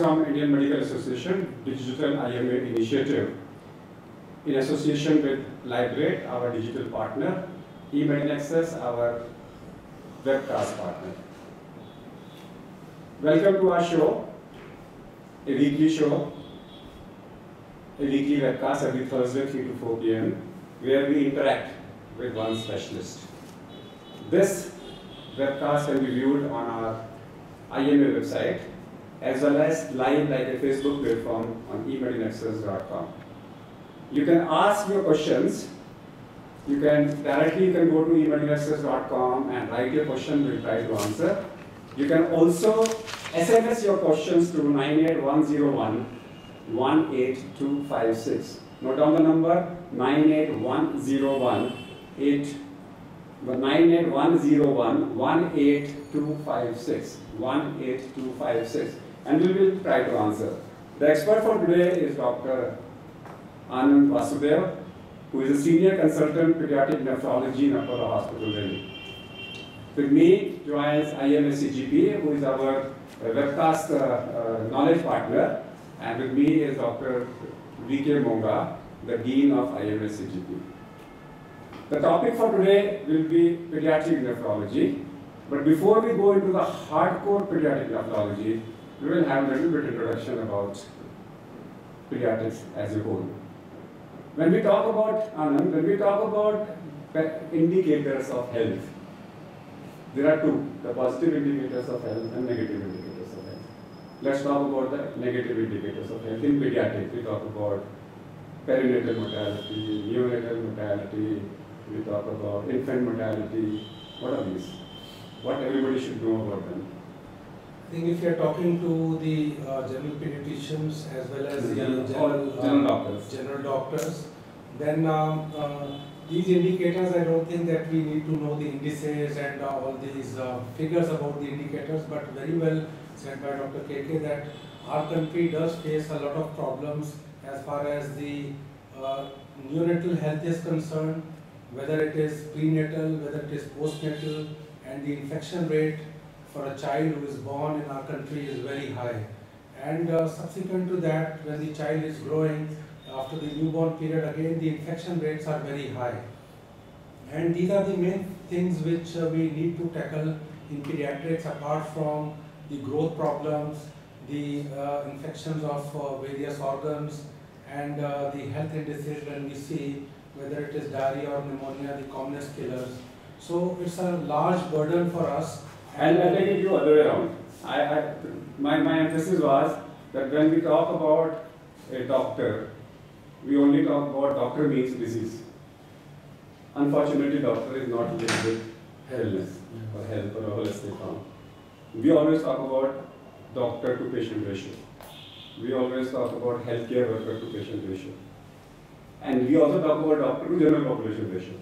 from Indian Medical Association Digital IMA Initiative in association with Librate, our digital partner, eMedinaccess, our webcast partner. Welcome to our show, a weekly show, a weekly webcast every Thursday 3 to 4 p.m. where we interact with one specialist. This webcast can be viewed on our IMA website as well as live like a Facebook platform on eMedinaccess.com. You can ask your questions. You can go to eMedinaccess.com and write your question, we'll try to answer. You can also SMS your questions to 98101 18256. Note down the number 98101 18256 18256, and we will try to answer. The expert for today is Dr. A S Vasudeva, who is a senior consultant pediatric nephrology in Apollo Hospital, Delhi. With me joins IMSCGP, who is our webcast knowledge partner, and with me is Dr. V.K. Monga, the Dean of IMSCGP. The topic for today will be pediatric nephrology, but before we go into the hardcore pediatric nephrology, we will have a little bit introduction about pediatrics as a whole. When we talk about, Anand, when we talk about indicators of health, there are two, the positive indicators of health and negative indicators of health. Let's talk about the negative indicators of health. In pediatrics, we talk about perinatal mortality, neonatal mortality, we talk about infant mortality. What are these? What everybody should know about them? I think if you are talking to the general pediatricians as well as the general doctors, then these indicators, I don't think that we need to know the indices and all these figures about the indicators, but very well said by Dr. KK that our country does face a lot of problems as far as the neonatal health is concerned, whether it is prenatal, whether it is postnatal, and the infection rate for a child who is born in our country is very high. And subsequent to that, when the child is growing, after the newborn period, again the infection rates are very high. And these are the main things which we need to tackle in pediatrics, apart from the growth problems, the infections of various organs, and the health indices when we see whether it is diarrhea or pneumonia, the commonest killers. So it's a large burden for us. And I'll take it the other way around. My emphasis was that when we talk about a doctor, we only talk about doctor means disease. Unfortunately, doctor is not linked with illness or health or a holistic form. We always talk about doctor to patient ratio. We always talk about healthcare worker to patient ratio. And we also talk about doctor to general population ratio.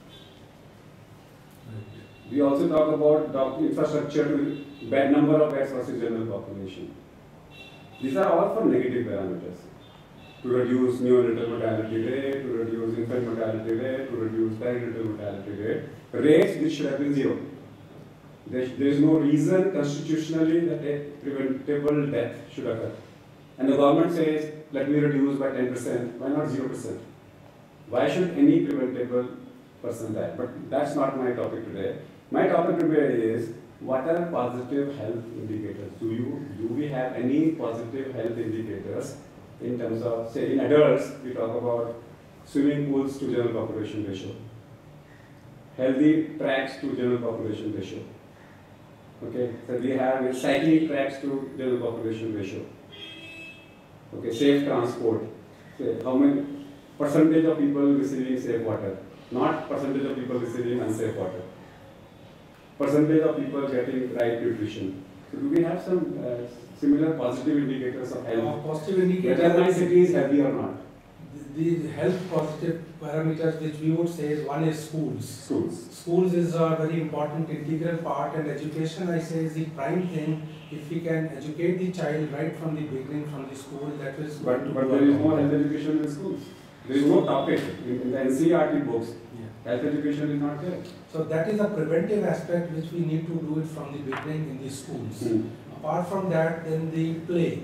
We also talk about infrastructure to bed number of beds versus general population. These are all for negative parameters. To reduce neonatal mortality rate, to reduce infant mortality rate, to reduce perinatal mortality rate. Rates which should have been zero. There is no reason constitutionally that a preventable death should occur. And the government says, let me reduce by 10%. Why not 0%? Why should any preventable person die? But that's not my topic today. My topic today is, what are positive health indicators? Do we have any positive health indicators in terms of, say, in adults, we talk about swimming pools to general population ratio, healthy tracks to general population ratio. Okay, so we have cycling tracks to general population ratio. Okay, safe transport. Say, how many percentage of people receiving safe water, not percentage of people receiving unsafe water. Percentage of people getting right nutrition. So do we have some similar positive indicators of health? Positive indicators. Whether my city is healthy or not. The health positive parameters which we would say is, one is schools. Schools is a very important integral part, and education, I say, is the prime thing. If we can educate the child right from the beginning, from the school, that is. But there is no health education in schools. There is no topic in the NCERT books. Health education is not there. So that is a preventive aspect which we need to do it from the beginning in the schools. Apart from that, then the play.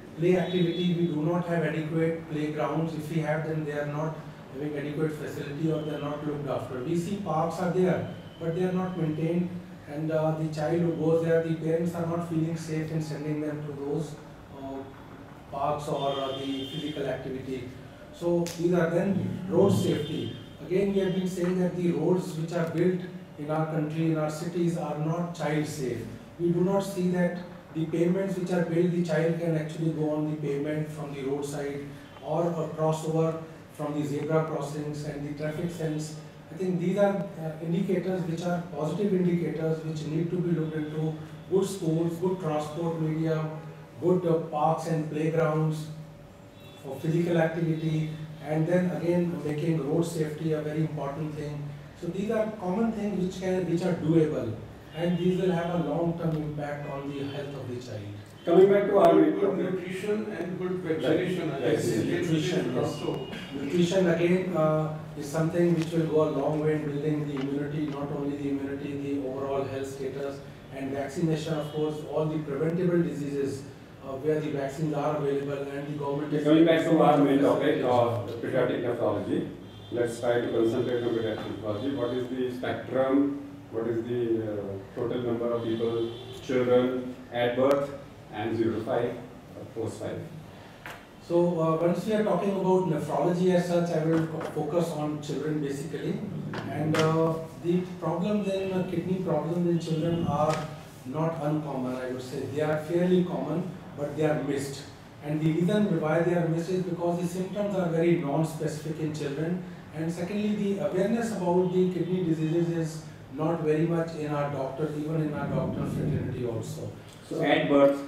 Play activity, we do not have adequate playgrounds. If we have them, they are not having adequate facility or they are not looked after. We see parks are there, but they are not maintained, and the child who goes there, the parents are not feeling safe in sending them to those parks or the physical activity. So these are then road safety. Again, we have been saying that the roads which are built in our country, in our cities, are not child safe. We do not see that the pavements which are built, the child can actually go on the pavement from the roadside or a crossover from the zebra crossings and the traffic sense. I think these are indicators which are positive indicators which need to be looked into. Good schools, good transport media, good parks and playgrounds for physical activity, and then again making road safety a very important thing. So these are common things which are doable, and these will have a long-term impact on the health of the child. Coming back to our good nutrition and good vaccination. Yes. Nutrition, yes. Nutrition again is something which will go a long way in building the immunity, not only the immunity, the overall health status, and vaccination, of course, all the preventable diseases where the vaccines are available and the government is... Coming back to our main topic of pediatric nephrology, let's try to concentrate on pediatric nephrology. What is the spectrum, what is the total number of people, children at birth and 0 to 5 or post 5? So once we are talking about nephrology as such, I will focus on children basically. And the problems in kidney problems in children are not uncommon, I would say. They are fairly common, but they are missed. And the reason why they are missed is because the symptoms are very non-specific in children. And secondly, the awareness about the kidney diseases is not very much in our doctors, even in our doctor fraternity also. So at birth,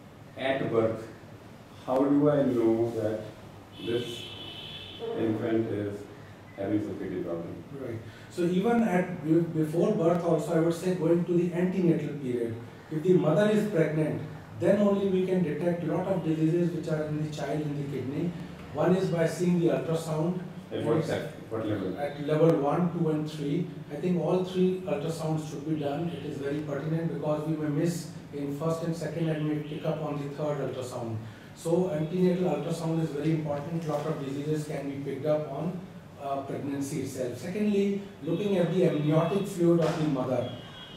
how do I know that this infant is having some kidney problem? Right. So even before birth also, I would say going to the antenatal period. If the mother is pregnant, then only we can detect a lot of diseases which are in the child in the kidney. One is by seeing the ultrasound. At what level? At level 1, 2 and 3. I think all 3 ultrasounds should be done. It is very pertinent because we may miss in first and second and may pick up on the third ultrasound. So antenatal ultrasound is very important. A lot of diseases can be picked up on pregnancy itself. Secondly, looking at the amniotic fluid of the mother.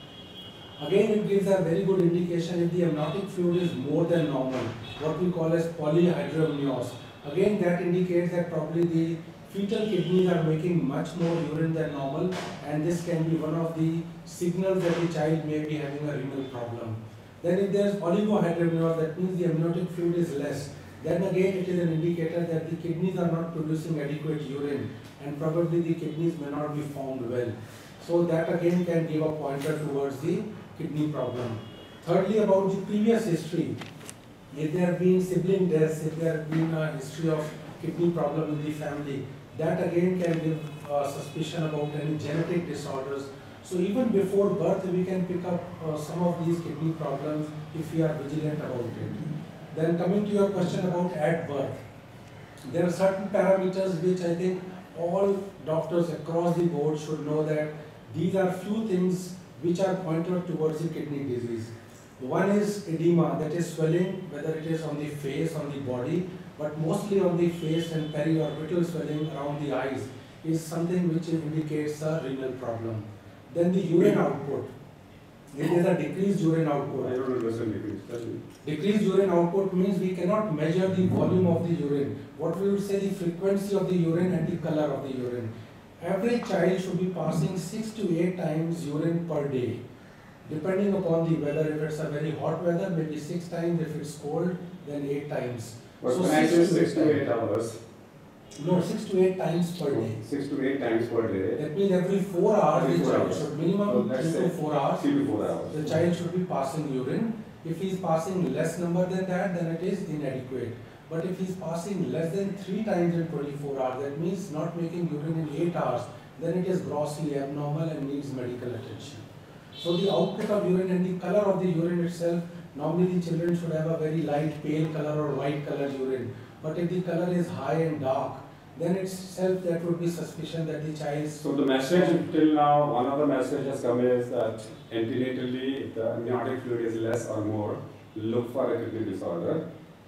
Again, it gives a very good indication if the amniotic fluid is more than normal, what we call as polyhydramnios. Again, that indicates that probably the fetal kidneys are making much more urine than normal, and this can be one of the signals that the child may be having a renal problem. Then if there is oligohydramnios, that means the amniotic fluid is less. Then again it is an indicator that the kidneys are not producing adequate urine, and probably the kidneys may not be formed well. So that again can give a pointer towards the kidney problem. Thirdly, about the previous history. If there have been sibling deaths, if there have been a history of kidney problem in the family, that again can give suspicion about any genetic disorders. So even before birth, we can pick up some of these kidney problems if we are vigilant about it. Then coming to your question about at birth, there are certain parameters which I think all doctors across the board should know that these are few things which are pointed towards the kidney disease. One is edema, that is swelling, whether it is on the face, on the body, but mostly on the face, and periorbital swelling around the eyes is something which indicates a renal problem. Then the urine output. If there is a decreased urine output. I don't understand decreased. Decreased urine output means we cannot measure the volume of the urine. What we would say the frequency of the urine and the color of the urine. Average child should be passing 6 to 8 times urine per day. Depending upon the weather, if it's a very hot weather, maybe 6 times, if it's cold, then 8 times. But So when I say 6 to 8 hours, no, 6 to 8 times per day. 6 to 8 times per day. That means every 4 hours Every the 4 child hours. should, minimum So 3 to 4 hours, 3 to 4 hours. the child should be passing urine. If he is passing less number than that, then it is inadequate. But if he is passing less than 3 times in 24 hours, that means not making urine in 8 hours, then it is grossly abnormal and needs medical attention. So the output of urine and the color of the urine itself, normally the children should have a very light pale color or white color urine. But if the color is high and dark, then itself that would be suspicion that the child is... So the message till now, one of the messages come is that antenatally, if the amniotic fluid is less or more, look for a kidney disorder.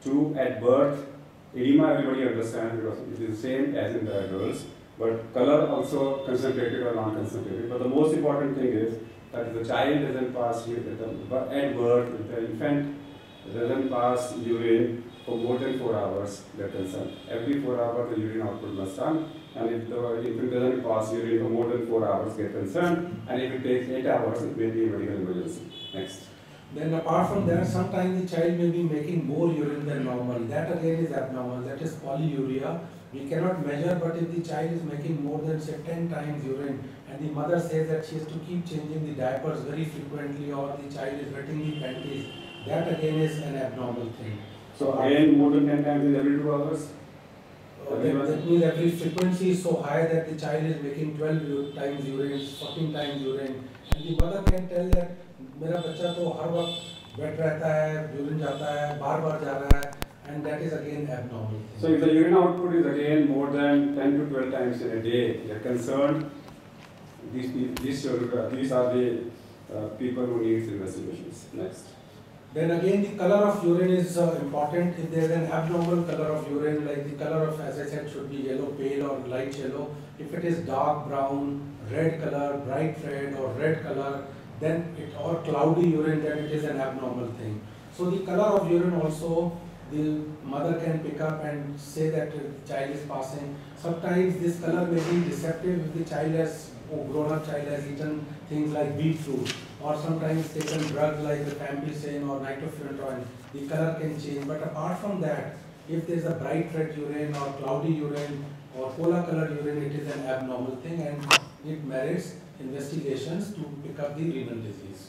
Two, at birth, edema everybody understands because it is the same as in the adults, but color also concentrated or non-concentrated. But the most important thing is that if the child doesn't pass at birth, if the infant doesn't pass urine for more than 4 hours, they're concerned. Every 4 hours the urine output must come, and if the infant doesn't pass urine for more than 4 hours, get concerned, and if it takes 8 hours, it may be a medical emergency. Next. Then apart from that, sometimes the child may be making more urine than normal. That again is abnormal. That is polyuria. We cannot measure, but if the child is making more than say 10 times urine, and the mother says that she has to keep changing the diapers very frequently, or the child is wetting the panties, that again is an abnormal thing. So again, more than 10 times in every 2 hours? That means every frequency is so high that the child is making 12 times urine, 14 times urine, and the mother can tell that मेरा बच्चा तो हर वक्त wait रहता है, urine जाता है, बार-बार जा रहा है, and that is again abnormal. So if the urine output is again more than 10 to 12 times in a day, they are concerned. These are the people who need investigations. Next. Then again, the color of urine is important. If there is an abnormal color of urine, like the color of, as I said, should be yellow pale or light yellow. If it is dark brown, red color, bright red or red color, then or cloudy urine, then it is an abnormal thing. So the color of urine also, the mother can pick up and say that the child is passing. Sometimes this color may be deceptive if the child has, grown-up child has eaten things like beetroot, or sometimes taken drugs like the ampicillin or nitrofurantoin. The color can change. But apart from that, if there is a bright red urine or cloudy urine or cola colored urine, it is an abnormal thing and it merits investigations to pick up the renal disease.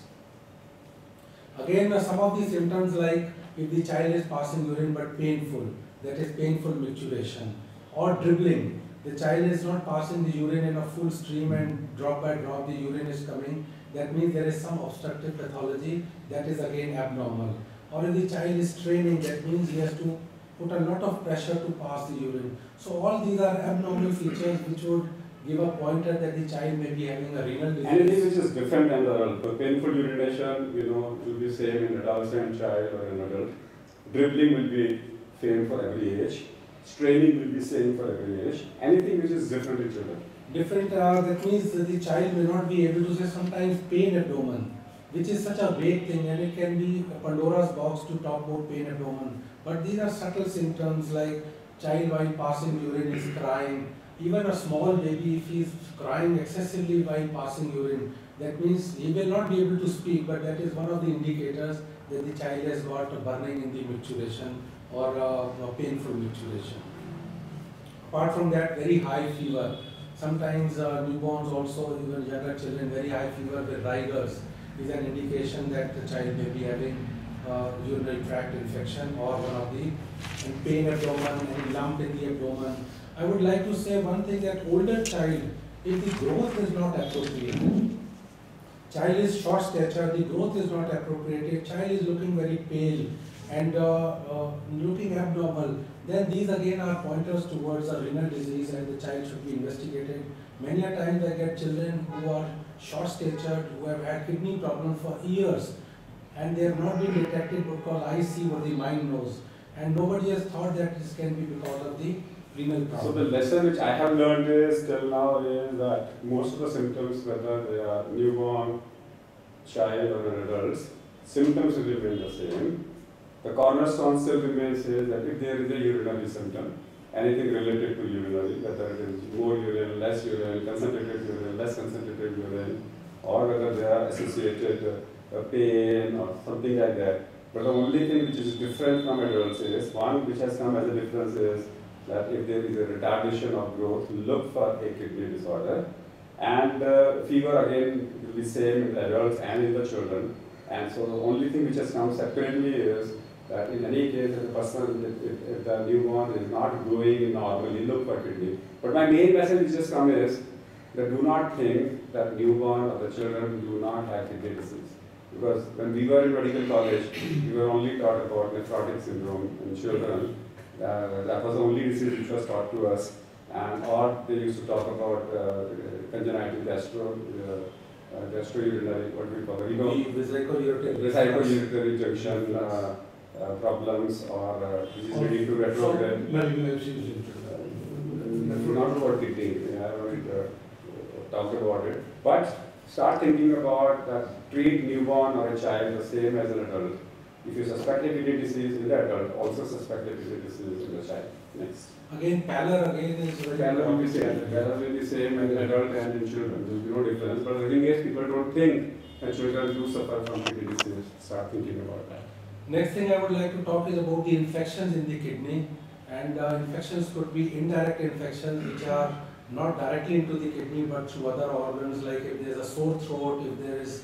Again, some of the symptoms like if the child is passing urine but painful, that is painful micturition, or dribbling. The child is not passing the urine in a full stream and drop by drop the urine is coming. That means there is some obstructive pathology, that is again abnormal. Or if the child is straining, that means he has to put a lot of pressure to pass the urine. So all these are abnormal features which would give a pointer that the child may be having a renal disease. Anything which is different than the adult. So painful urination, will be same in adolescent child or an adult. Dribbling will be same for every age. Straining will be same for every age. Anything which is different in children. Different, that means that the child may not be able to say sometimes pain abdomen, which is such a vague thing, and it can be a Pandora's box to talk about pain abdomen. But these are subtle symptoms like child while passing urine is crying. Even a small baby, if he is crying excessively while passing urine, that means he will not be able to speak, but that is one of the indicators that the child has got a burning in the micturition or a painful micturition. Apart from that, very high fever. Sometimes newborns also, even younger children, very high fever with rigors is an indication that the child may be having urinary tract infection or one of the pain abdomen, any lump in the abdomen. I would like to say one thing, that older child, if the growth is not appropriate, child is short stature, the growth is not appropriate, child is looking very pale and looking abnormal, then these again are pointers towards a renal disease and the child should be investigated. Many a times I get children who are short statured, who have had kidney problems for years and they have not been detected because I see what the mind knows, and nobody has thought that this can be because of the renal problem. So the lesson which I have learned is till now is that most of the symptoms, whether they are newborn, child or an adult, symptoms will remain the same. The cornerstone still remains is that if there is a urinary symptom, anything related to urinary, whether it is more urine, less urine, concentrated urine, less concentrated urine, or whether they are associated pain or something like that. But the only thing which is different from adults is, one which has come as a difference is that if there is a retardation of growth, look for a kidney disorder. And fever again will be same in the adults and in the children. And so the only thing which has come separately is that in any case, if the person, if the newborn is not growing normally, look for kidney. But my main message which has come is that do not think that newborn or the children do not have kidney disease. Because when we were in medical college, we were only taught about nephrotic syndrome in children. That was the only disease which was taught to us. And or they used to talk about congenital gastrourinary, what do we call it? Vesico-urinary junction problems or which is leading to retrograde. Not about kidney, I haven't talked about it. But start thinking about that treat newborn or a child the same as an adult. If you suspect a kidney disease in the adult, also suspect a kidney disease in the child. Next. Again, pallor again is very Pallor will be same. Pallor will be same in adult and in children. There will be no difference. But the thing is, people don't think that children do suffer from kidney disease. Start thinking about that. Next thing I would like to talk is about the infections in the kidney. And infections could be indirect infections which are not directly into the kidney but through other organs, like if there is a sore throat, if there is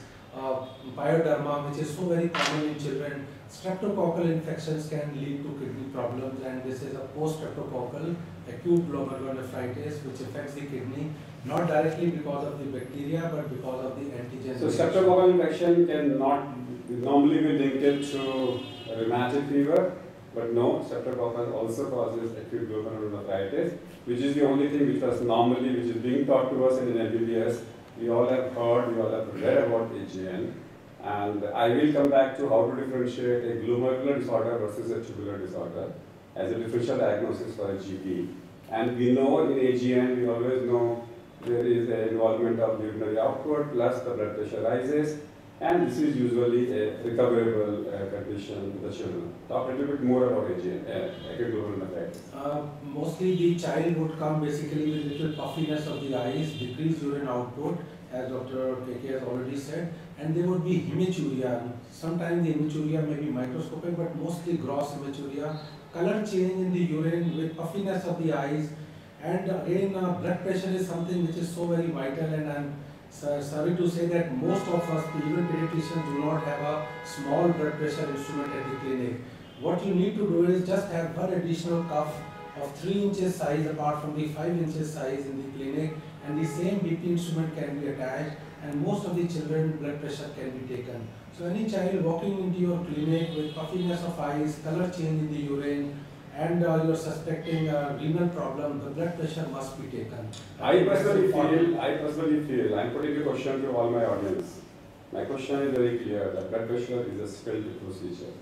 pyoderma, which is so very common in children. Streptococcal infections can lead to kidney problems, and this is a post-streptococcal acute glomerulonephritis which affects the kidney, not directly because of the bacteria but because of the antigen. So streptococcal infection can not normally be linked to rheumatic fever, but no, streptococcal also causes acute glomerulonephritis, which is the only thing which was normally, which is being taught to us in MBBS. We all have heard, we all have read about AGN, and I will come back to how to differentiate a glomerular disorder versus a tubular disorder as a differential diagnosis for a GP. And we know in AGN, we always know there is an involvement of urinary output plus the blood pressure rises, and this is usually a recoverable condition in the children. Talk a little bit more about AGN, acute glomerulonephritis. Mostly the child would come basically with little puffiness of the eyes, decreased urine output, as Dr. KK has already said, and there would be hematuria. Sometimes the hematuria may be microscopic, but mostly gross hematuria, color change in the urine with puffiness of the eyes, and again blood pressure is something which is so very vital, and I'm sorry to say that most of us, even pediatricians, do not have a small blood pressure instrument at the clinic. What you need to do is just have one additional cuff of 3 inches size apart from the 5 inches size in the clinic, and the same BP instrument can be attached, and most of the children blood pressure can be taken. So any child walking into your clinic with puffiness of eyes, color change in the urine, and you're suspecting a renal problem, the blood pressure must be taken. I personally feel, I'm putting a question to all my audience. My question is very clear, that blood pressure is a skilled procedure.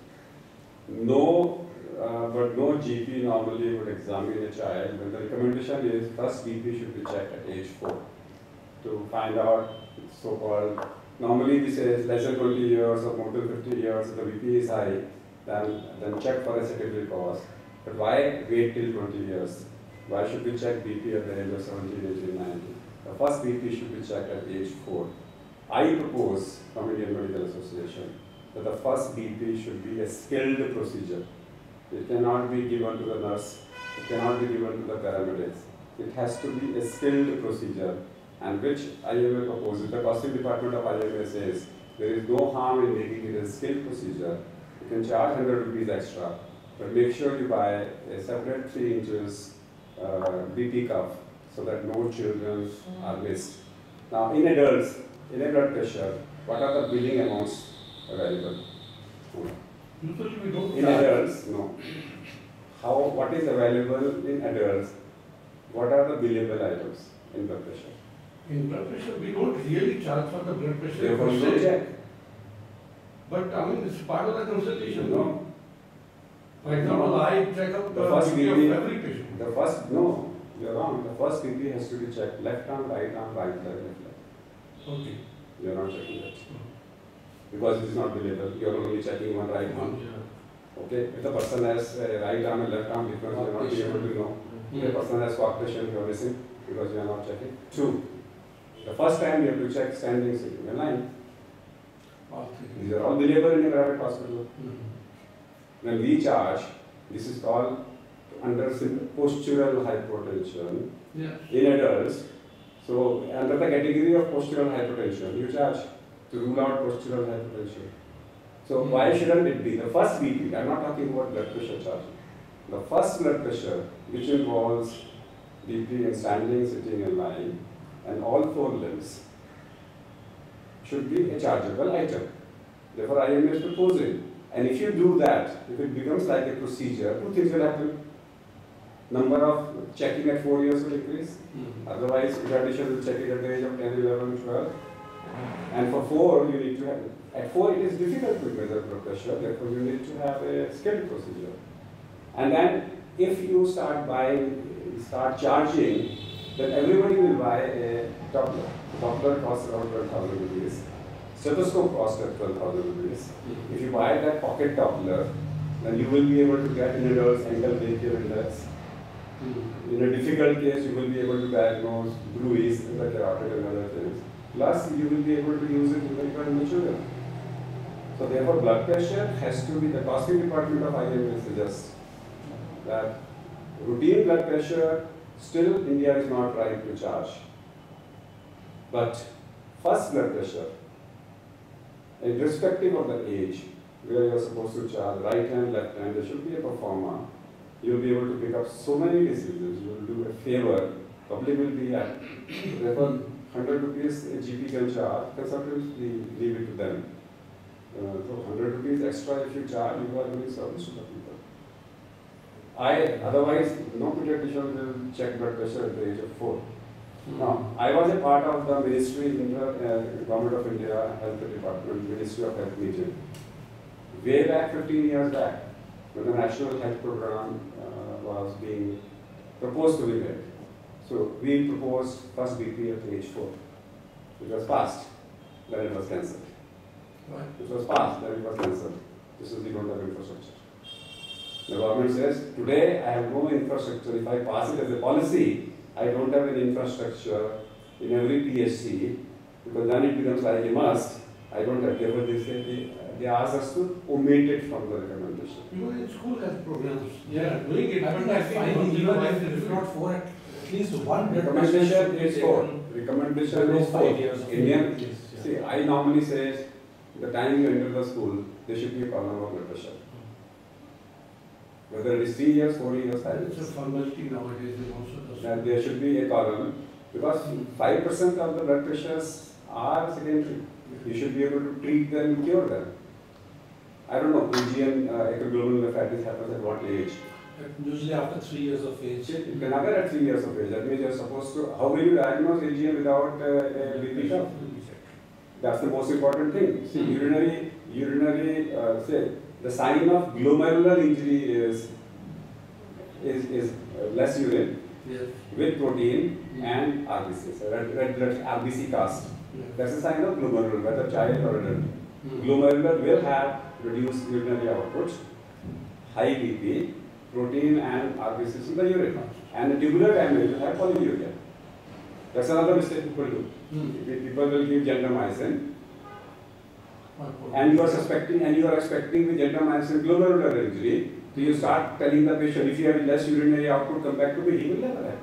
But no GP normally would examine a child when the recommendation is first BP should be checked at age 4 to find out so-called, normally we say less than 20 years or more than 50 years, if the BP is high, then check for a secondary cause. But why wait till 20 years? Why should we check BP at the age of 17, 18, 19? The first BP should be checked at age 4. I propose from Indian Medical Association that the first BP should be a skilled procedure. It cannot be given to the nurse, it cannot be given to the paramedics. It has to be a skilled procedure, and which IMA proposes. The costing department of IMA says there is no harm in making it a skilled procedure. You can charge 100 rupees extra, but make sure you buy a separate 3 inches BP cuff so that no children are missed. Now, in adults, in a blood pressure, what are the billing amounts available? Usually we don't In adults, no. What is available in adults? What are the billable items in blood pressure? In blood pressure, we don't really charge for the blood pressure. Therefore, you don't check. But I mean, it's part of the consultation. No. For example, I check up The first BP BP, of every patient. no, you're wrong. The first BP has to be checked left arm, right leg, left leg. Okay. You're not checking that. Because it is not billable, you're only checking one right arm. Yeah. Okay, if the person has a right arm and left arm difference, you're not able to know. If the person has coarctation, you're missing because you are not checking. 2. The first time you have to check standing, sitting, and lying. These are all billable in a private hospital. When we charge, this is called under postural hypotension in adults. So under the category of postural hypertension, you charge to rule out postural hypertension. So why shouldn't it be? The first BP, I'm not talking about blood pressure charging. The first blood pressure, which involves BP in standing, sitting and lying, and all 4 limbs, should be a chargeable item. Therefore, I am just proposing. And if you do that, if it becomes like a procedure, 2 things will happen. Number of checking at 4 years will increase. Otherwise, pediatrician will check it at the age of 10, 11, 12. And for 4, you need to have, at 4 it is difficult to measure blood pressure, therefore you need to have a scaled procedure. And then if you start charging, then everybody will buy a Doppler. Doppler costs around 12,000 rupees. Stethoscope costs 12,000 rupees. If you buy that pocket Doppler, then you will be able to get in adults ankle brachial index. In a difficult case, you will be able to diagnose bruise in the carotid and other things. Plus, you will be able to use it in the children. So therefore, blood pressure has to be, the costing department of IMA suggests that routine blood pressure, still India is not right to charge. But first blood pressure, irrespective of the age, where you are supposed to charge right hand, left hand, there should be a performer. You will be able to pick up so many diseases. You will do a favor. Public will be at, therefore, 100 rupees a GP can charge, consultants leave it to them. So 100 rupees extra if you charge, you are doing service to the people. Otherwise, no pediatrician will check blood pressure at the age of 4. Now, I was a part of the ministry in the Government of India Health Department, Ministry of Health meeting. Way back 15 years back, when the National Health Program was being proposed to be made. So we proposed first BP at age 4. It was passed, then it was cancelled. It was passed, then it was cancelled. This is the don't have infrastructure. The government says, today I have no infrastructure. If I pass it as a policy, I don't have an infrastructure in every PHC, because then it becomes like a must. I don't have, therefore they ask us to omit it from the recommendation. You know, in school health programs, yeah, doing it, I think that's fine, even if not 4, at least one recommendation is 4. Recommendation is 4. 5 years. Indian, Yeah. see, I normally say, the time you enter the school, there should be a column of blood pressure. Whether it is 3 years, 4 years, 5 it's a years. formality nowadays, they also does. That there should be a column, because 5% of the blood pressures are secondary. You should be able to treat them and cure them. I don't know, AGN, acroglobal nephritis happens at what age? Usually after 3 years of age. It can occur at 3 years of age. That means you are supposed to, how will you diagnose AGN without a BP cuff? That's the most important thing. See, urinary, say, the sign of glomerular injury is less urine with protein and RBC, red blood RBC cast. That's a sign of glomerular, whether child or adult. Glomerular will have reduced urinary output, high BP, protein and RBCs in the urine. And the tubular damage will have polyuria. That's another mistake people do. People will give gentamicin, and you are suspecting and you are expecting with gentamicin glomerular injury. So you start telling the patient, if you have less urinary output, come back to me. He will never have.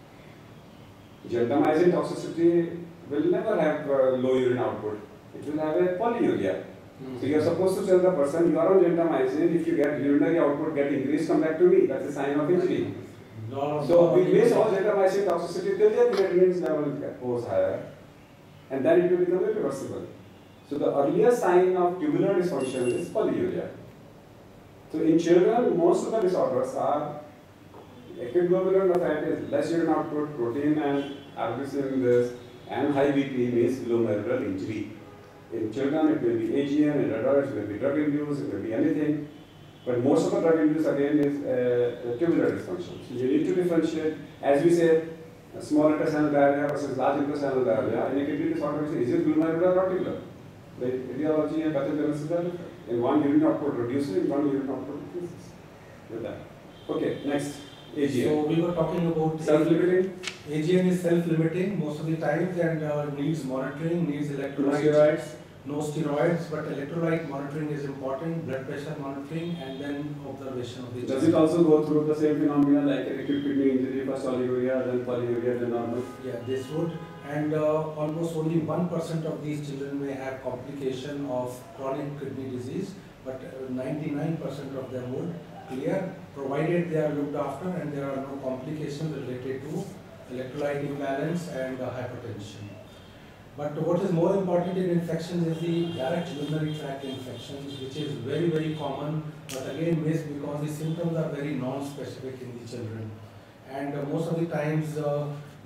Gentamicin toxicity will never have low urine output. It will have a polyuria. So you are supposed to tell the person, you are on gentamicin, if you get urinary output get increased, come back to me. That's a sign of injury. So we base all gentamicin toxicity till their creatinine level goes higher, and then it will become irreversible. So the earlier sign of tubular dysfunction is polyuria. So in children, most of the disorders are acute glomerular nephritis, less urine output, protein and RBC in this, and high BP means glomerular injury. In children, it may be AGN, in adults, it may be drug induced, it may be anything. But most of the drug induced again is tubular dysfunction. So you need to differentiate, as we say, small intestinal diarrhea versus large intestinal diarrhea. In a kidney disorder, we say, is it glomerular or tubular? The etiology and pathogenesis are different. In one urine output reduces, in one urine output increases. With that. Okay, next. AGN. So we were talking about self-limiting. AGN is self-limiting most of the times and needs monitoring, needs electrolytes. No steroids, but electrolyte monitoring is important, blood pressure monitoring, and then observation of the. Does it also go through the same phenomena like acute kidney injury, first oliguria, then polyuria, then normal? Yeah, this would. And almost only 1% of these children may have complication of chronic kidney disease, but 99% of them would clear, provided they are looked after and there are no complications related to electrolyte imbalance and hypertension. But what is more important in infections is the direct urinary tract infections, which is very, very common, but again missed because the symptoms are very non-specific in the children. And most of the times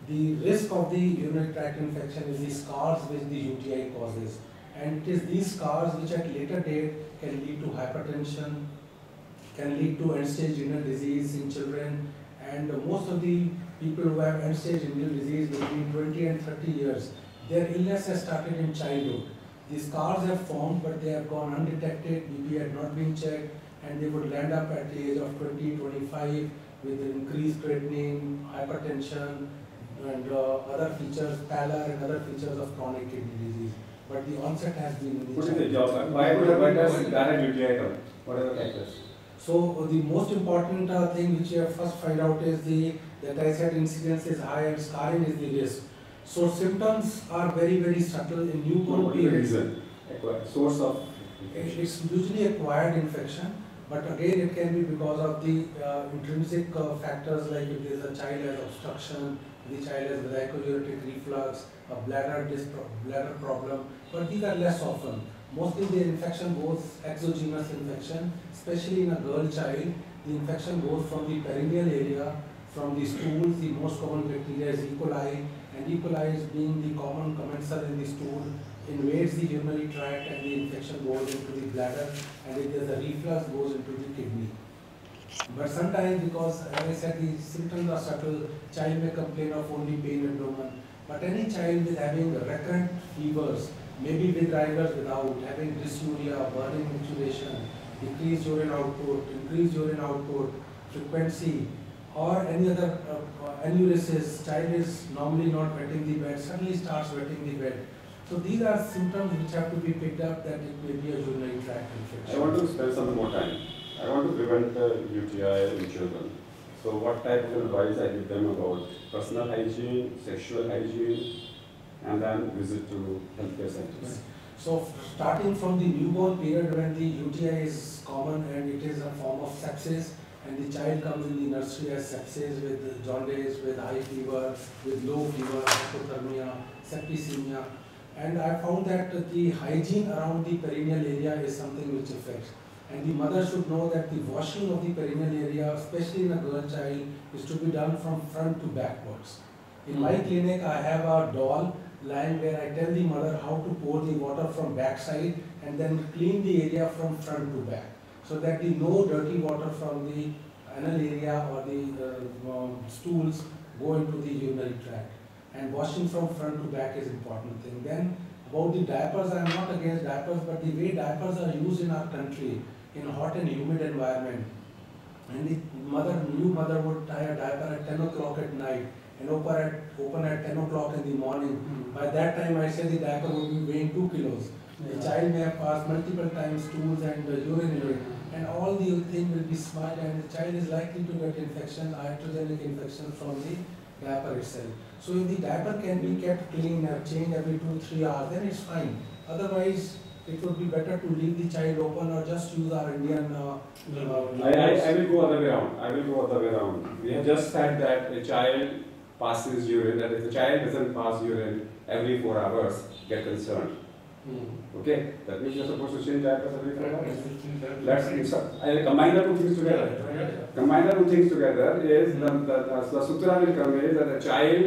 the risk of the urinary tract infection is the scars which the UTI causes. And it is these scars which at later date can lead to hypertension, can lead to end-stage renal disease in children, and most of the people who have end-stage renal disease between 20 and 30 years, their illness has started in childhood. The scars have formed, but they have gone undetected, BP had not been checked, and they would land up at the age of 20, 25 with increased creatinine, hypertension, and other features, pallor and other features of chronic kidney disease. But the onset has been in the What is the job? Why does direct UTI come? What are the factors? So the most important thing which you have first find out is that I said incidence is high and scarring is the risk. So symptoms are very, very subtle in newborn periods. Reason? Source of infection? It's usually acquired infection, but again it can be because of the intrinsic factors, like if there is a child has obstruction, the child has glycouritic reflux, a bladder problem, but these are less often. Mostly the infection goes exogenous infection, especially in a girl child. The infection goes from the perineal area, from the stools. The most common bacteria is E. coli, and E. coli is being the common commensal in the stool, invades the urinary tract, and the infection goes into the bladder, and if there is a reflux, goes into the kidney. But sometimes, because as I said, the symptoms are subtle, child may complain of only pain abdomen, but any child is having recurrent fevers, maybe with drivers without, having dysuria, burning maturation, increased urine output, frequency, or any other enuresis, child is normally not wetting the bed, suddenly starts wetting the bed. So these are symptoms which have to be picked up that it may be a urinary tract infection. I want to spend some more time. I want to prevent UTI in children. So what type of advice I give them about personal hygiene, sexual hygiene, and then visit to healthcare centers? So starting from the newborn period when the UTI is common and it is a form of sepsis, and the child comes in the nursery as sepsis with jaundice, with high fever, with low fever, hypothermia, septicemia. And I found that the hygiene around the perineal area is something which affects. And the mother should know that the washing of the perineal area, especially in a girl child, is to be done from front to backwards. In my clinic, I have a doll lying where I tell the mother how to pour the water from backside and then clean the area from front to back, so that the no dirty water from the anal area or the stools go into the urinary tract. And washing from front to back is important thing. Then about the diapers, I am not against diapers, but the way diapers are used in our country, in a hot and humid environment, and the new mother would tie a diaper at 10 o'clock at night and open at 10 o'clock in the morning. By that time, I say the diaper would be weighing 2 kilos. The child may have passed multiple times stools and urine in it, and all the thing will be smudged, and the child is likely to get infection, iatrogenic infection from the diaper itself. So if the diaper can be kept clean or changed every 2-3 hours, then it's fine. Otherwise, it would be better to leave the child open or just use our Indian. I will go other way around. We have just said that a child passes urine, that if a child doesn't pass urine every 4 hours, get concerned. Okay, that means you're supposed to change diapers every 4 hours. Let's combine the two things together. Combine the two things together is the sutra will convey that a child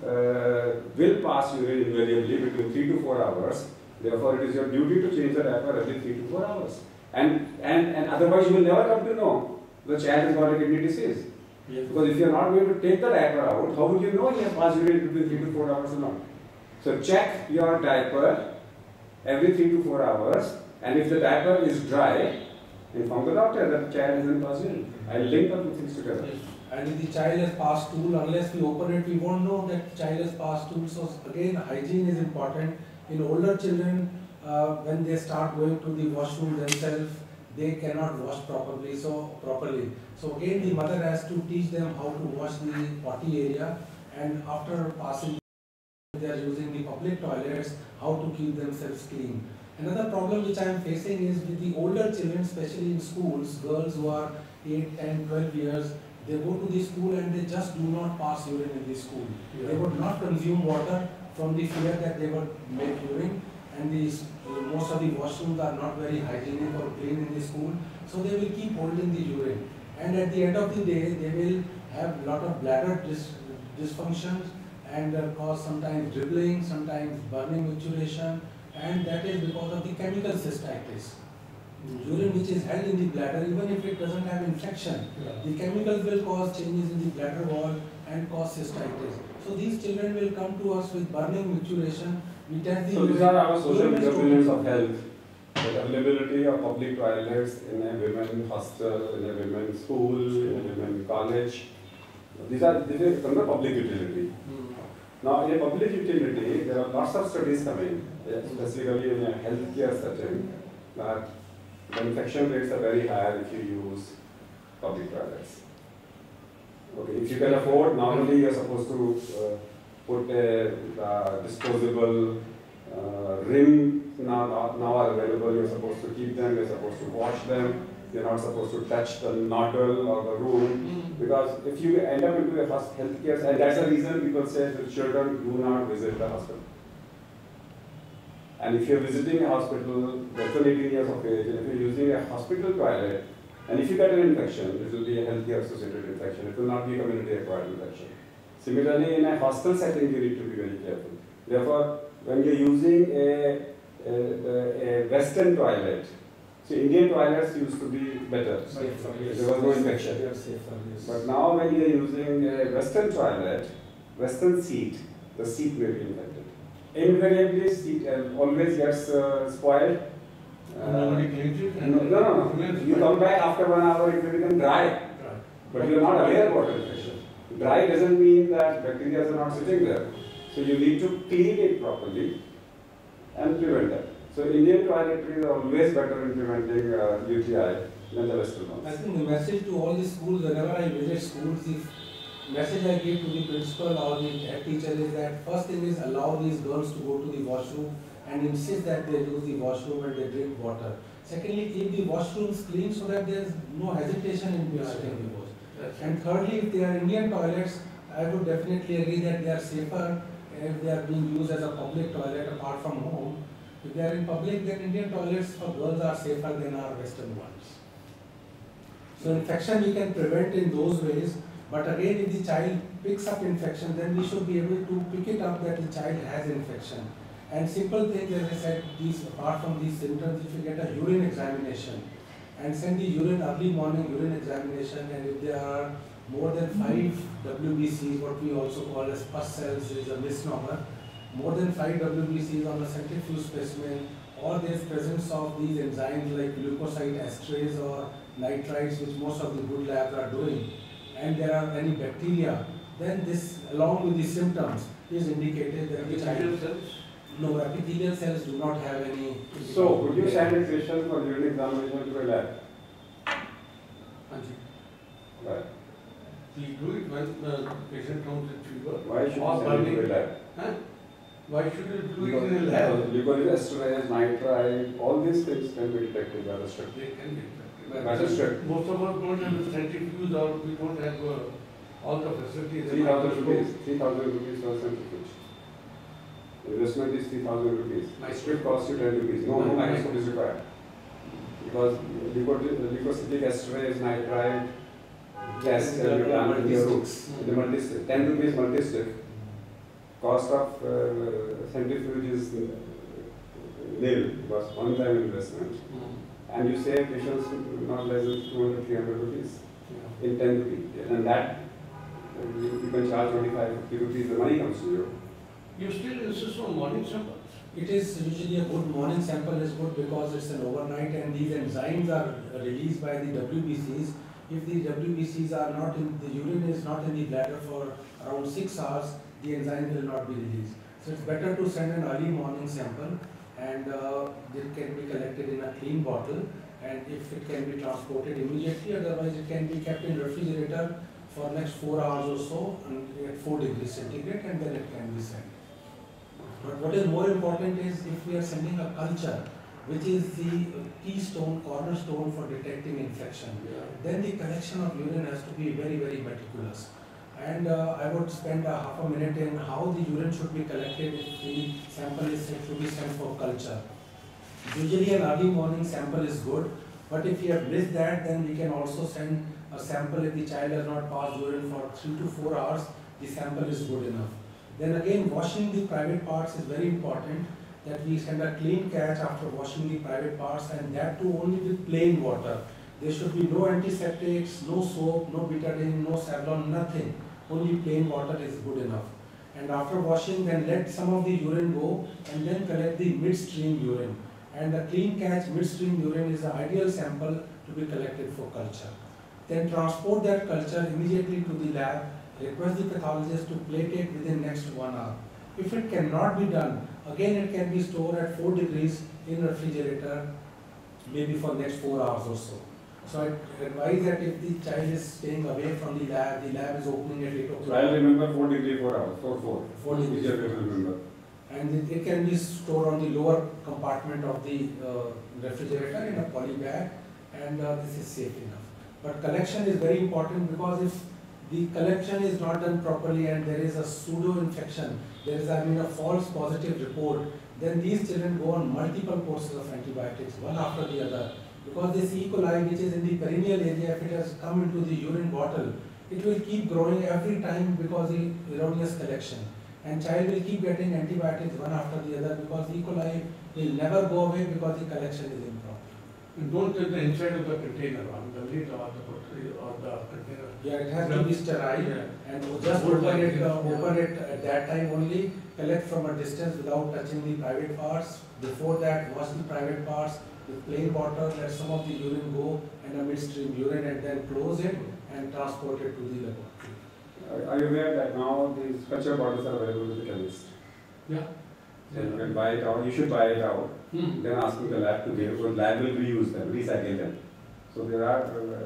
will pass urine invariably between 3 to 4 hours. Therefore, it is your duty to change the diaper every 3 to 4 hours. And otherwise, you will never come to know the child has got a kidney disease. Yes. Because if you are not going to take the diaper out, how would you know you have passed urine between 3 to 4 hours or not? So check your diaper every 3 to 4 hours, and if the diaper is dry, inform the doctor that the child isn't passed urine. I'll link the two things together. Yes. And if the child has passed stool, unless we open it, we won't know that the child has passed stool. So again, hygiene is important. In older children, when they start going to the washroom themselves, they cannot wash properly. So again, the mother has to teach them how to wash the potty area, and after passing, they are using the public toilets, how to keep themselves clean. Another problem which I am facing is with the older children, especially in schools, girls who are 8, 10, 12 years, they go to the school and they just do not pass urine in the school. Yeah. They would not consume water from the fear that they would make urine, and most of the washrooms are not very hygienic or clean in the school, so they will keep holding the urine. And at the end of the day, they will have a lot of bladder dysfunctions, and cause sometimes dribbling, sometimes burning micturition, and that is because of the chemical cystitis. Urine which is held in the bladder, even if it doesn't have infection, the chemicals will cause changes in the bladder wall and cause cystitis. So these children will come to us with burning micturition. We test the so these are our social determinants of health. The availability of public toilets in a women's hostel, in a women's school, in a women's college. These are from the public utility. Now, in a public utility, there are lots of studies coming, specifically in a healthcare setting, that the infection rates are very high if you use public toilets. Okay, if you can afford, normally you're supposed to put a disposable rim now are available. You're supposed to keep them, you're supposed to wash them. You're not supposed to touch the noddle or the room, because if you end up into a healthcare, and that's the reason people say that children do not visit the hospital. And if you're visiting a hospital, less than 18 years of age, and if you're using a hospital toilet, and if you get an infection, it will be a healthcare associated infection. It will not be a community acquired infection. Similarly, in a hostel setting, you need to be very careful. Therefore, when you're using a Western toilet, so Indian toilets used to be better. There was no infection. But now when you're using a Western toilet, Western seat, the seat may be infected. Invariably, seat always gets spoiled. Nobody cleans it. No. You come back after 1 hour, it will become dry. But you're not aware about infection. Dry doesn't mean that bacteria are not sitting there. So you need to clean it properly and prevent that. So Indian toiletries are always better in preventing UTI than the Western ones. I think the message to all the schools, whenever I visit schools, the message I give to the principal or the head teacher is that first thing is allow these girls to go to the washroom and insist that they use the washroom and they drink water. Secondly, keep the washrooms clean so that there is no hesitation in visiting the wash. And thirdly, if they are Indian toilets, I would definitely agree that they are safer if they are being used as a public toilet apart from home. If they are in public, then Indian toilets for girls are safer than our Western ones. So infection we can prevent in those ways, but again if the child picks up infection, then we should be able to pick it up that the child has infection. And simple things, as I said, apart from these symptoms, if you get a urine examination and send the early morning urine examination, and if there are more than 5 WBCs, what we also call as pus cells, is a misnomer, more than 5 WBCs on a centrifuge specimen, or there is presence of these enzymes like glucoside esterase or nitrites, which most of the good labs are doing, and there are any bacteria, then this, along with the symptoms, is indicated that the child... No, epithelial cells do not have any... So, would you send a patient for urine examination to a lab? Right. We do it when the patient comes with fever. Why should you send it to a lab? Huh? Why should you do it in a lab? Glucose, nitrite, all these things can be detected by the strip. They can be detected by the strip. Most of us don't have the centrifuge, or we don't have all the facilities. 3,000 rupees. 3,000 rupees for centrifuge. Investment is 3,000 rupees. My strip costs you 10 rupees. No microscope is required. Because leukocytic esterase, nitrite, test can be done in your roots. The multi-stick. 10 rupees multi-stick. Cost of centrifuge is nil, because one-time investment. And you save patients not less than 200, 300 rupees in 10 rupees. And that you can charge 25, 50 rupees, the money comes to you. You still insist on morning samples? It is usually a good morning sample is good because it's an overnight and these enzymes are released by the WBCs. If the WBCs are not in, the urine is not in the bladder for around 6 hours, the enzyme will not be released. So it's better to send an early morning sample, and it can be collected in a clean bottle, and if it can be transported immediately, otherwise it can be kept in refrigerator for next 4 hours or so at 4 degrees centigrade, and then it can be sent. But what is more important is if we are sending a culture, which is the keystone, cornerstone for detecting infection, then the collection of urine has to be very, very meticulous. And I would spend a half a minute in how the urine should be collected if the sample is said to be sent for culture. Usually an early morning sample is good, but if you have missed that, then we can also send a sample if the child has not passed urine for 3 to 4 hours, the sample is good enough. Then again, washing the private parts is very important, that we send a clean catch after washing the private parts, and that too only with plain water. There should be no antiseptics, no soap, no betadine, no Savlon, nothing. Only plain water is good enough. And after washing, then let some of the urine go and then collect the midstream urine. And the clean catch midstream urine is the ideal sample to be collected for culture. Then transport that culture immediately to the lab, request the pathologist to plate it within next 1 hour. If it cannot be done, again it can be stored at 4 degrees in refrigerator, maybe for next 4 hours or so. So I advise that if the child is staying away from the lab is opening at 8 o'clock. I'll remember 4 degrees, 4 hours, 4 degrees. Which I will remember. And it can be stored on the lower compartment of the refrigerator in a poly bag, and this is safe enough. But collection is very important, because if the collection is not done properly and there is a pseudo infection, there is a false positive report, then these children go on multiple courses of antibiotics, one after the other. Because this E. coli, which is in the perineal area, if it has come into the urine bottle, it will keep growing every time because of erroneous collection. And child will keep getting antibiotics one after the other, because E. coli will never go away because the collection is improper. And don't take the inside of the container, on the lid or the container. Yeah, it has to be sterile, and just open it at that time only, collect from a distance without touching the private parts. Before that, wash the private parts with plain water, let some of the urine go and a midstream urine, and then close it and transport it to the laboratory. Are you aware that now these culture bottles are available with the chemist? Yeah. Then you can buy it out, you should buy it out, then asking the lab to give, so lab will reuse them, recycle them. So there are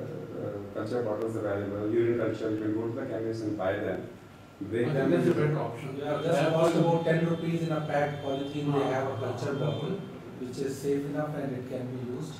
culture bottles available, urine culture, you can go to the chemist and buy them. They I think that's a better option. Yeah, just cost about 10 rupees in a packed polythene, they have a culture bottle, which is safe enough and it can be used.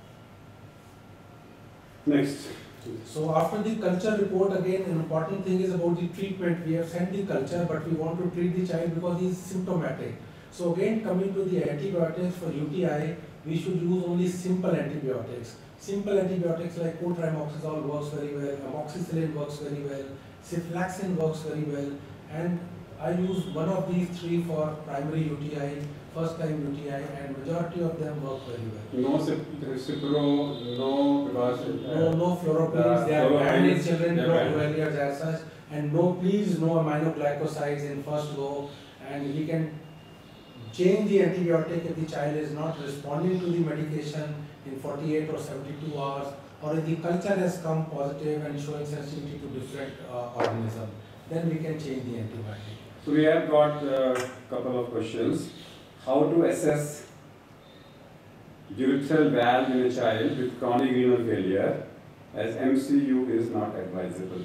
Next. So after the culture report, again an important thing is about the treatment. We have sent the culture, but we want to treat the child because he is symptomatic. So again, coming to the antibiotics for UTI, we should use only simple antibiotics. Simple antibiotics like cotrimoxazole works very well, amoxicillin works very well, cephalexin works very well, and I use one of these 3 for primary UTI, first time UTI, and majority of them work very well. No Cipro, no, because no fluoroquinolones, they are banned in children earlier as such, and no aminoglycosides in first go, and we can change the antibiotic if the child is not responding to the medication in 48 or 72 hours, or if the culture has come positive and showing sensitivity to different organisms, then we can change the antibiotic. So we have got a couple of questions. How to assess urethral valve in a child with chronic renal failure, as MCU is not advisable?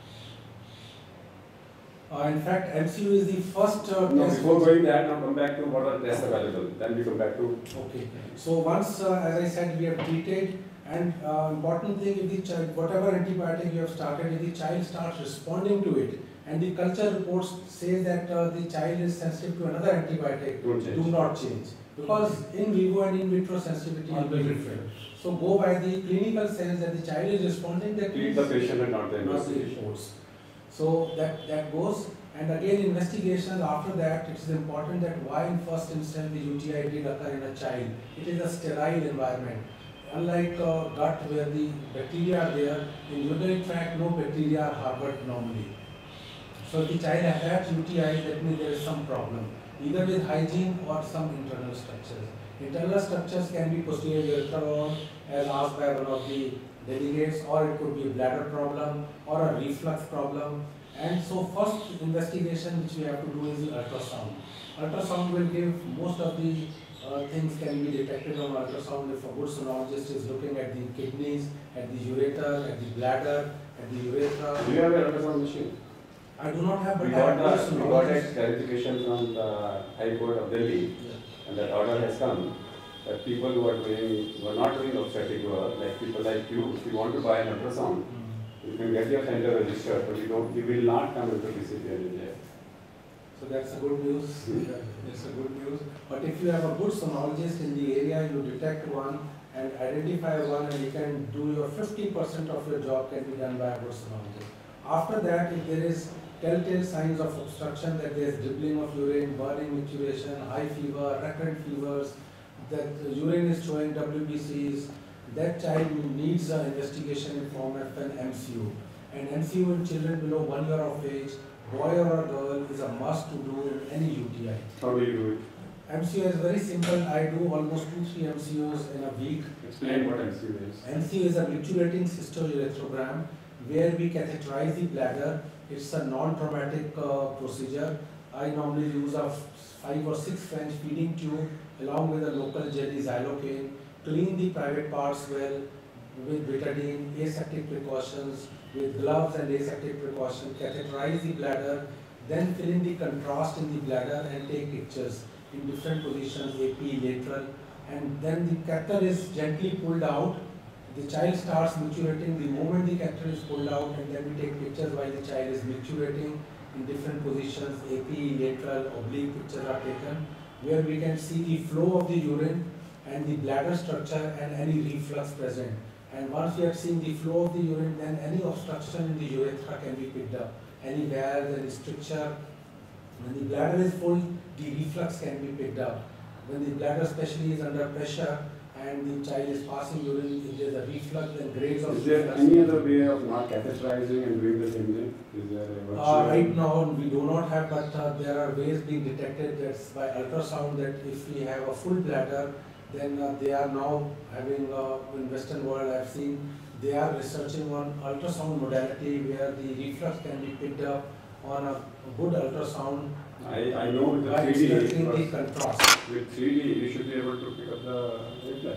In fact, MCU is the first No, test. before going there, now come back to what are tests available. Then we go back to. Okay. So once, as I said, we have treated, and important thing, if the child, whatever antibiotic you have started, if the child starts responding to it, and the culture reports say that the child is sensitive to another antibiotic, do not change. Because in vivo and in vitro sensitivity will be different. So go by the clinical sense that the child is responding, that Treat the patient and not the not the investigation. reports. So that goes, and again investigations after that, it is important that why in first instance the UTI did occur in a child. It is a sterile environment. Unlike gut where the bacteria are there, in urinary tract no bacteria are harbored normally. So if the child has had UTI, that means there is some problem, either with hygiene or some internal structures. Internal structures can be posterior urethral wall, as asked by one of the delegates, or it could be a bladder problem or a reflux problem. And so first investigation which we have to do is the ultrasound. Ultrasound will give most of the things can be detected on ultrasound if a good sonologist is looking at the kidneys, at the ureter, at the bladder, at the urethra. Do you have an ultrasound machine? I do not have, but We I have got a sonologist. clarification from the High Court of Delhi, and that order has come that people who are not doing obstetric work, like people like you, if you want to buy an ultrasound, you can get your center registered, but you will not come into PCP in India. So that's a good news. That's a good news. But if you have a good sonologist in the area, you detect one and identify one, and you can do your 50% of your job can be done by a good sonologist. After that, if there is telltale signs of obstruction, that there is dribbling of urine, burning maturation, high fever, recurrent fevers, that the urine is showing WBCs, that child needs an investigation in form of an MCU. And MCU in children below 1 year of age, boy or girl, is a must to do in any UTI. How do you do it? MCU is very simple. I do almost 2-3 MCUs in a week. Explain what MCU is. MCU is a micturating cystourethrogram where we catheterize the bladder. It's a non-traumatic procedure. I normally use a 5 or 6 French feeding tube along with a local jelly xylocaine, clean the private parts well with betadine, aseptic precautions, with gloves and aseptic precautions, catheterize the bladder, then fill in the contrast in the bladder and take pictures in different positions, AP, lateral, and then the catheter is gently pulled out. The child starts maturating the moment the catheter is pulled out, and then we take pictures while the child is maturating in different positions, AP, lateral, oblique pictures are taken, where we can see the flow of the urine and the bladder structure and any reflux present. And once we have seen the flow of the urine, then any obstruction in the urethra can be picked up. Any valve, any stricture. When the bladder is full, the reflux can be picked up. When the bladder especially is under pressure and the child is passing urine, if there is a reflux, then grades of Is there reflux. any other way of not catheterizing and doing the same thing? Is there a Right now we do not have, but there are ways being detected. That's by ultrasound, that if we have a full bladder, then they are now having, in Western world I've seen, they are researching on ultrasound modality where the reflux can be picked up on a good ultrasound. I know with the by 3D, extracting the contrast. with 3D you should be able to pick up the reflex.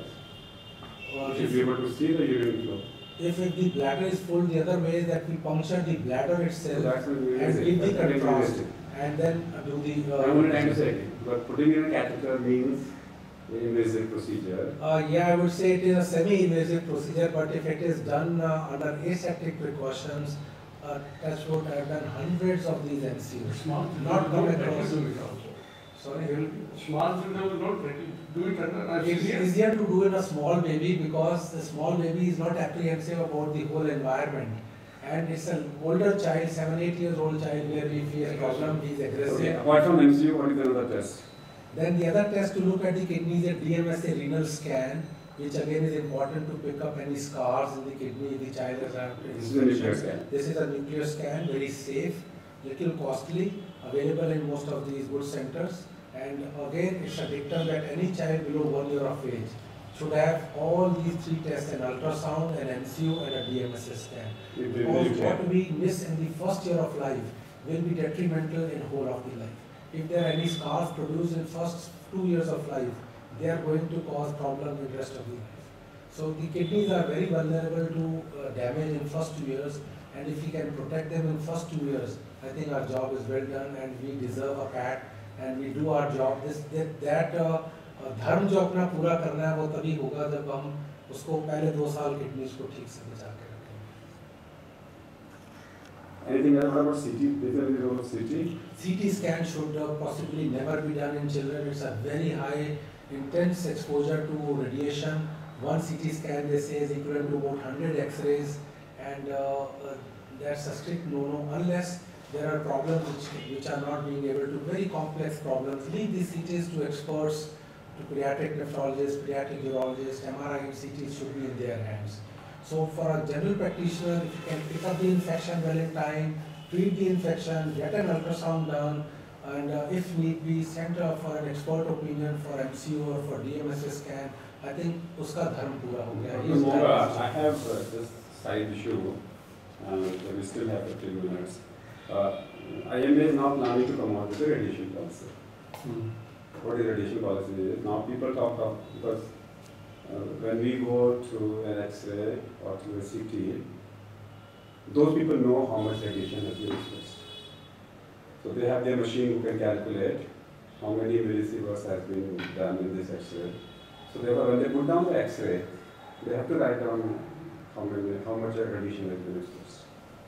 You should If, be able to see the urine flow. if the bladder is full, the other way is that we puncture the bladder itself That's what we and give the That's what contrast we and then do the. I'm only trying to say, but putting in a catheter means an invasive procedure. Yeah, I would say it is a semi-invasive procedure, but if it is done under aseptic precautions, touch wood, I have done hundreds of these MCUs. Small Not come across. do it also. Sorry? Small children will not do it under It's easier to do in a small baby because the small baby is not apprehensive about the whole environment. And it's an older child, 7-8 years old child, where we face a problem, he is aggressive. Okay. Apart from MCU, what is another test? Then the other test to look at the kidney is a DMSA renal scan, which again is important to pick up any scars in the kidney if the child has had This is a nuclear scan. This is a nuclear scan, very safe, little costly, available in most of these good centers. And again, it's a dictum that any child below 1 year of age should have all these 3 tests: an ultrasound, an MCU, and a DMSA scan. Because what we miss in the first year of life will be detrimental in whole of the life. If there are any scars produced in first 2 years of life, they are going to cause problem in the rest of the life. So the kidneys are very vulnerable to damage in first 2 years, and if we can protect them in first 2 years, I think our job is well done and we deserve a pat and we do our job. धर्म जो अपना पूरा करना है वो तभी होगा जब हम उसको पहले 2 साल किडनीज को ठीक से बचा के रखें. Anything else about CT? Basically, the CT? CT scan should possibly never be done in children. It's a very high, intense exposure to radiation. One CT scan, they say, is equivalent to about 100 X-rays, and that's a strict no-no unless there are problems which are not being able to, very complex problems. Leave these CTs to experts, to pediatric nephrologists, pediatric urologists. MRI and CTs should be in their hands. So for a general practitioner, if you can pick up the infection well in time, treat the infection, get an ultrasound done, and if need be, send for an expert opinion for MCU or for DMSA scan, I think uska dharma pura ho gaya. I have this side issue, we still have 15 minutes. IMA is now planning to come out with a radiation policy. What is radiation policy? Now people talk of, because when we go to an X-ray or to a CT, those people know how much radiation has been exposed. So they have their machine who can calculate how many millisieverts has been done in this X-ray. So therefore, when they put down the X-ray, they have to write down how much radiation has been exposed.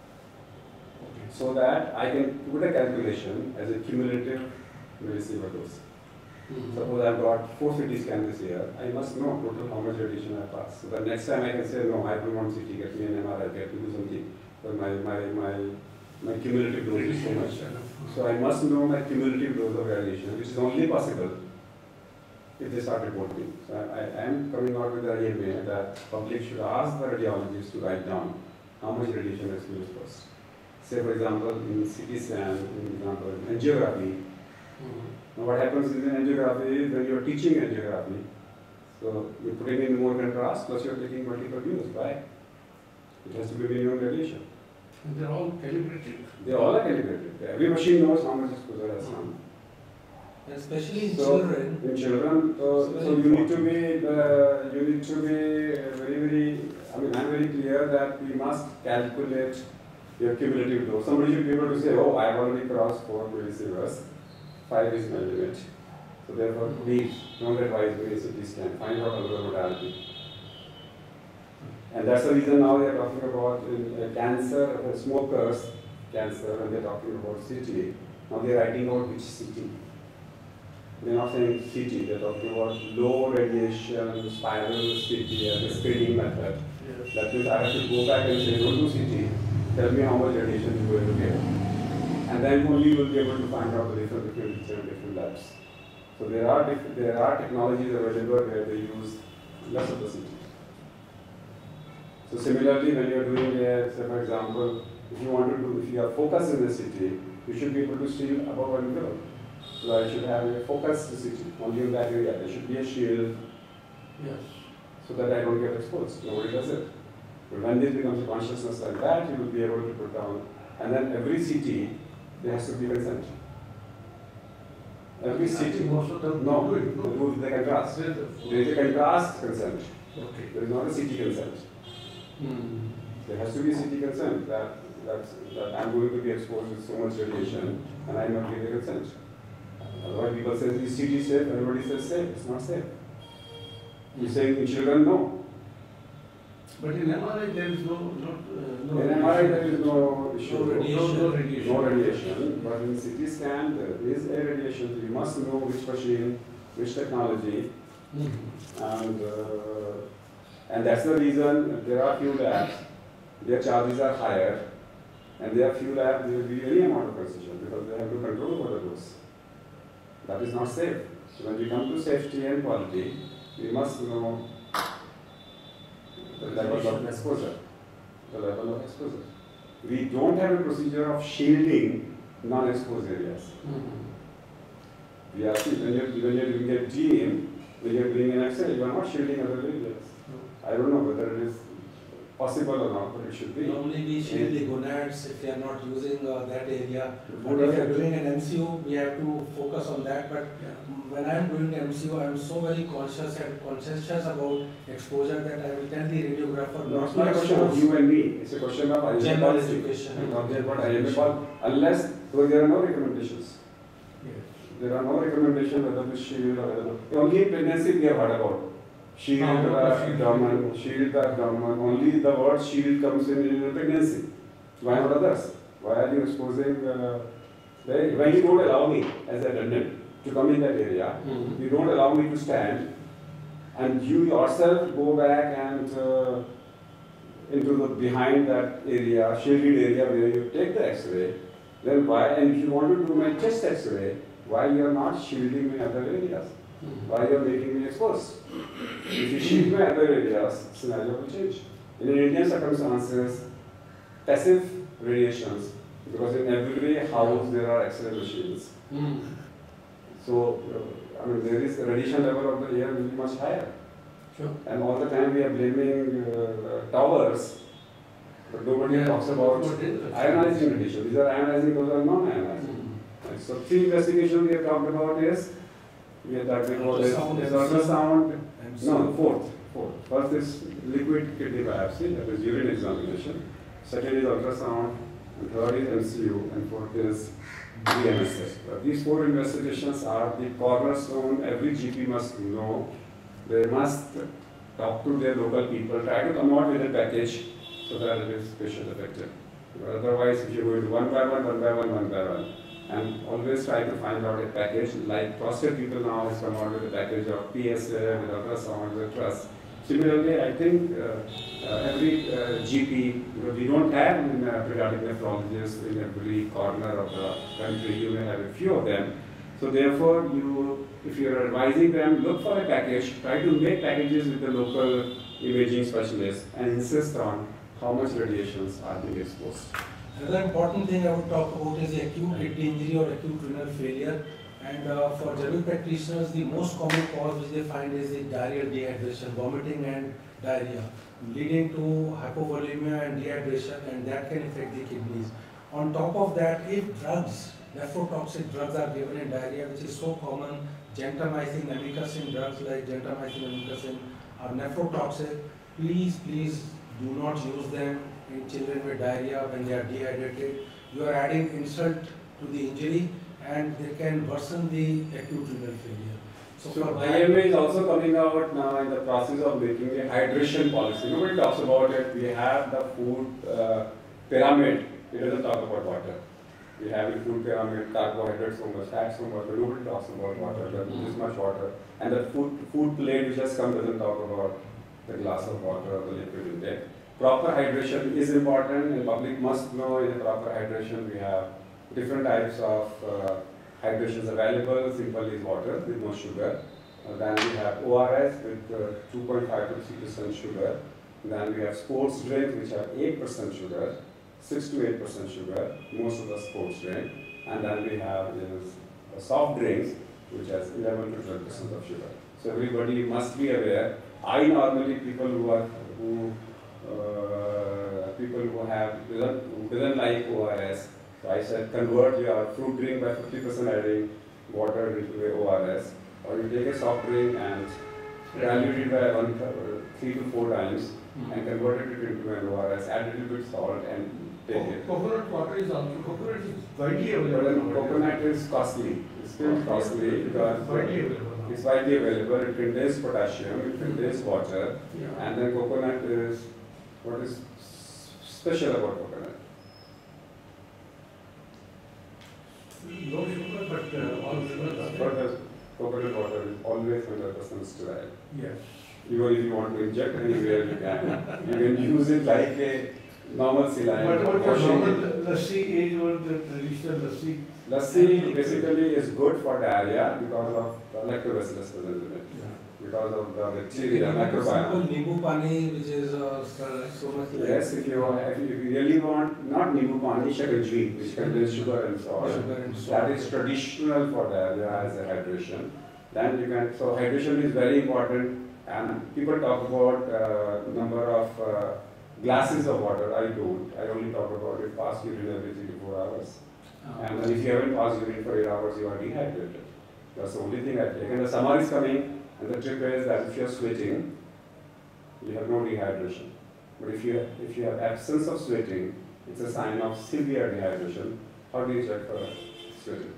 So that I can put a calculation as a cumulative millisiever dose. Suppose I've got 4 CT scans this year, I must know total how much radiation I passed. So the next time I can say, no, I don't want CT, get me an MRI, get me do something. But my my cumulative dose is so much. So I must know my cumulative dose of radiation, which is only possible if they start reporting. So I am coming out with the IMA that public should ask the radiologists to write down how much radiation exposure first. Say for example, in CT scan, in example, angiography. Now what happens in angiography is when you are teaching angiography, so you're putting in more contrast, plus you're taking multiple views, right? It has to be minimum radiation. And they're all calibrated. They all are calibrated. Every machine knows how much exposure has come. Especially in children. In children, so you need to be very. I mean, I'm very clear that we must calculate your cumulative dose. Somebody should be able to say, oh, I've already crossed 4 millisieverts, 5 is my limit. So therefore, please don't advise me CT scan. Find out another modality. And that's the reason now they are talking about cancer, smokers, cancer, and they're talking about CT. Now they're writing out which CT. They're not saying CT, they're talking about low radiation spiral CT as a screening method. Yes. That means I have to go back and say, don't do CT, tell me how much radiation you're going to get. And then only you'll be able to find out the difference between different labs. So there are technologies available where they use less of the CT. So similarly, when you're doing say for example, if you are focused in the CT, you should be able to see above 1 kilo. So I should have a focused CT only in that area. There should be a shield. Yes. So that I don't get exposed. Nobody does it. But when this becomes a consciousness like that, you will be able to put down. And then every CT, there has to be consent. Every CT. Most of them no, do it. No. Do the contrast. There is a contrast consent. Okay. There is not a CT consent. There has to be CT consent that I'm going to be exposed with so much radiation and I'm not giving consent. Otherwise people say, is CT safe? Everybody says safe. It's not safe. You're saying in children, no. But in MRI there is no in MRI there is no issue. No radiation. But in CT scan there is a radiation. So you must know which machine, which technology. And that's the reason there are few labs, their charges are higher, and there are few labs they will give any amount of concession because they have to control over the dose. That is not safe. So when we come to safety and quality, we must know the level of exposure. The level of exposure. We don't have a procedure of shielding non-exposed areas. We are when you're doing a gene, when you're doing an X-ray, you are not shielding other areas. I don't know whether it is possible or not, but it should be. Normally we shield the gonads if they are not using that area. But if you are doing an MCU, we have to focus on that. But when I am doing MCU, I am so very conscious about exposure that I will tell the radiographer no, it's not a question of you and me. It's a question of general education. Unless there are no recommendations. Yes. There are no recommendations whether to shield or whether. Only in pregnancy we have heard about. Shield the abdomen. Only the word shield comes in pregnancy. Why not others? Why are you exposing? When you don't allow me as a attendant to come in that area, you don't allow me to stand, and you yourself go back and into the behind that area, shielded area where you take the X-ray. Then why? And if you want to do my chest X-ray, why you are not shielding me other areas? Why you are making me exposed? If you shield my other areas, scenario will change. In Indian circumstances, passive radiations, because in every house there are X-ray machines. So, I mean, there is the radiation level of the air will be much higher. Sure. And all the time we are blaming towers, but nobody talks about ionizing radiation. These are ionizing, those are non-ionizing. So, 3 investigations we have talked about is ultrasound. No, fourth. First is liquid kidney biopsy, that is urine examination. Second is ultrasound, and third is MCU, and fourth is DMSA. These 4 investigations are the cornerstone. Every GP must know. They must talk to their local people, try to come out with a package so that it is patient effective. Otherwise, if you go into one by one, and always try to find out a package, like prostate people now has come out with a package of PSA, with ultrasound, with trust. Similarly, I think every GP, we don't have pediatric nephrologists in every corner of the country. You may have a few of them. So therefore, if you are advising them, look for a package. Try to make packages with the local imaging specialists and insist on how much radiations are being exposed. Another important thing I would talk about is acute kidney injury or acute renal failure. And for general practitioners, the most common cause which they find is the diarrhea, dehydration, vomiting and diarrhea, leading to hypovolemia and dehydration, and that can affect the kidneys. On top of that, if drugs, nephrotoxic drugs are given in diarrhea, which is so common, gentamicin, amikacin drugs like gentamicin, amikacin are nephrotoxic, please do not use them in children with diarrhea when they are dehydrated. You are adding insult to the injury and they can worsen the acute renal failure. So IMA is also coming out now in the process of making a hydration policy. Nobody talks about it. We have the food pyramid. It doesn't talk about water. We have a food pyramid, carbohydrates so much, fat so much, but nobody talks about water. This much water. And the food plate which has come doesn't talk about the glass of water or the liquid intake. Proper hydration is important, and public must know in the proper hydration we have different types of hydrations available. Simple is water with no sugar. Then we have ORS with 2.5 to 3% sugar. Then we have sports drinks which have 8% sugar, 6 to 8% sugar, most of the sports drink. And then we have soft drinks which has 11 to 12% of sugar. So everybody must be aware. I normally people who doesn't like ORS. So I said convert your fruit drink by 50% adding water into the ORS, or you take a soft drink and dilute it by 3 to 4 times and convert it into an ORS, add a little bit salt and take it. Coconut water is also, coconut is widely available. Coconut is costly. It's still costly because it's widely available. It contains potassium, it contains water, and then coconut is, what is special about coconut? No sugar, but all sugars. Coconut water is always 100% sterile. Yes. Even if you want to inject anywhere, you can. You can use it like a normal saline. What about the normal lassi, age or the traditional lassi? Lassi basically is good for diarrhea because of the lactobacillus present in it. Because of the bacteria, microbiome. Nimbu pani, which is so much. Yes, if you really want, not nimbu pani, shakarji, which contains sugar and salt. That is traditional for diarrhea as a hydration. Then you can, so hydration is very important. And people talk about number of glasses of water. I don't. I only talk about it pass urine every 3 to 4 hours. And then if you haven't passed urine for 8 hours, you are dehydrated. That's the only thing I take. And the summer is coming. And the trick is that if you are sweating, you have no dehydration. But if you have absence of sweating, it's a sign of severe dehydration. How do you check for sweating?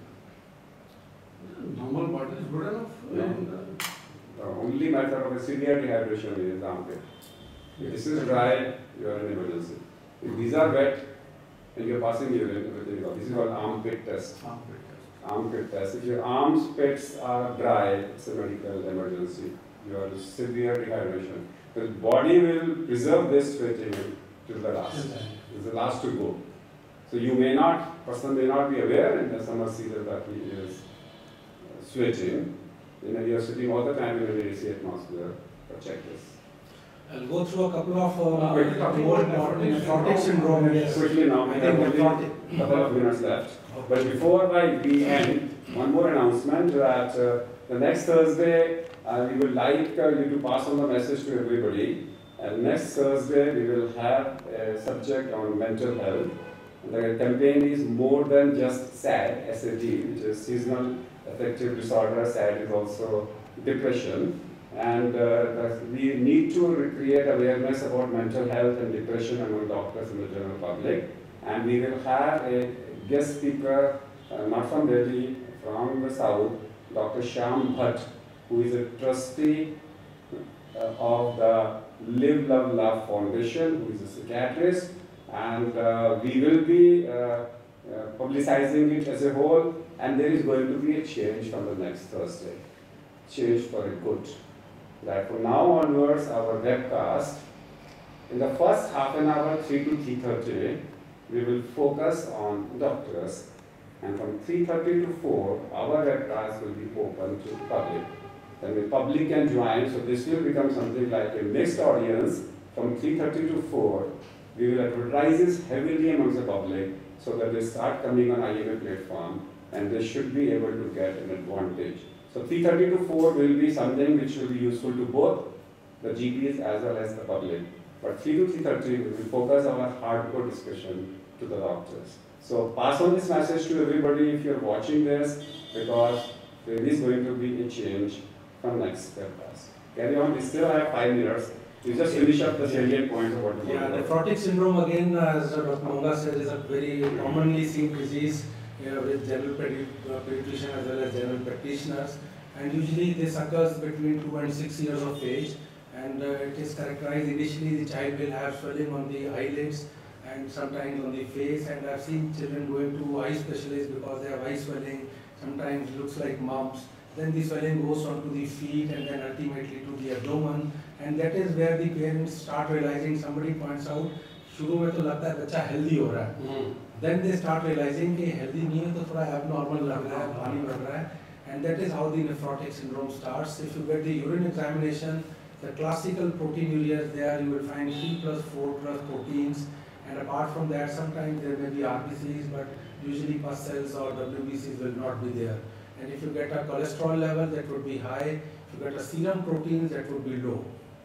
Normal water is good enough. No. The only method of a severe dehydration is armpit. If this is dry, you are in emergency. If these are wet and you are passing urine, this is called armpit test. Armpit test. If your armpits are dry, it's a medical emergency. You are in severe dehydration. The body will preserve this sweating till the last. It's the last to go. So you may not, person may not be aware in the summer season that he is sweating. You are sitting all the time in an AC atmosphere. But check this. I'll go through a couple of more important nephrotic syndrome. Yes. Quickly now, I have only a couple of minutes left. But before we end, one more announcement that the next Thursday we would like you to pass on the message to everybody. And next Thursday we will have a subject on mental health. The campaign is more than just SAD, SAD, which is seasonal affective disorder. SAD is also depression. And we need to create awareness about mental health and depression among doctors and the general public. And we will have a guest speaker, not from Delhi, from the south, Dr. Shyam Bhatt, who is a trustee of the Live, Love, Love Foundation, who is a psychiatrist. And we will be publicizing it as a whole, and there is going to be a change from the next Thursday. Change for a good. that from now onwards our webcast, in the first half an hour, 3 to 3:30, we will focus on doctors, and from 3:30 to 4, our webcast will be open to public. Then the public can join, so this will become something like a mixed audience. From 3:30 to 4, we will advertise this heavily amongst the public so that they start coming on IMA platform and they should be able to get an advantage. So 3:30 to 4 will be something which will be useful to both the GPs as well as the public. But 3 to 3:30 we will focus our hardcore discussion to the doctors. So pass on this message to everybody if you're watching this, because there is going to be a change from next webcast. Carry on, we still have 5 minutes. You just finish up the salient points of what you want. Nephrotic syndrome, again, as Dr. Monga said, is a very commonly seen disease with general pediatricians as well as general practitioners. And usually this occurs between 2 and 6 years of age. And it is characterized initially, the child will have swelling on the eyelids and sometimes on the face. And I've seen children going to eye specialists because they have eye swelling. Sometimes it looks like mumps. Then the swelling goes on to the feet and then ultimately to the abdomen. And that is where the parents start realizing, somebody points out, शुरू में तो लगता है बच्चा healthy हो रहा है. Then they start realizing कि healthy नहीं है तो थोड़ा abnormal लग रहा है, पानी भर रहा है. And that is how the nephrotic syndrome starts. If you get the urine examination, the classical proteinuria is there, you will find 3 plus 4 plus proteins. And apart from that, sometimes there may be RBCs, but usually pus cells or WBCs will not be there. And if you get a cholesterol level, that would be high. If you get a serum proteins, that would be low.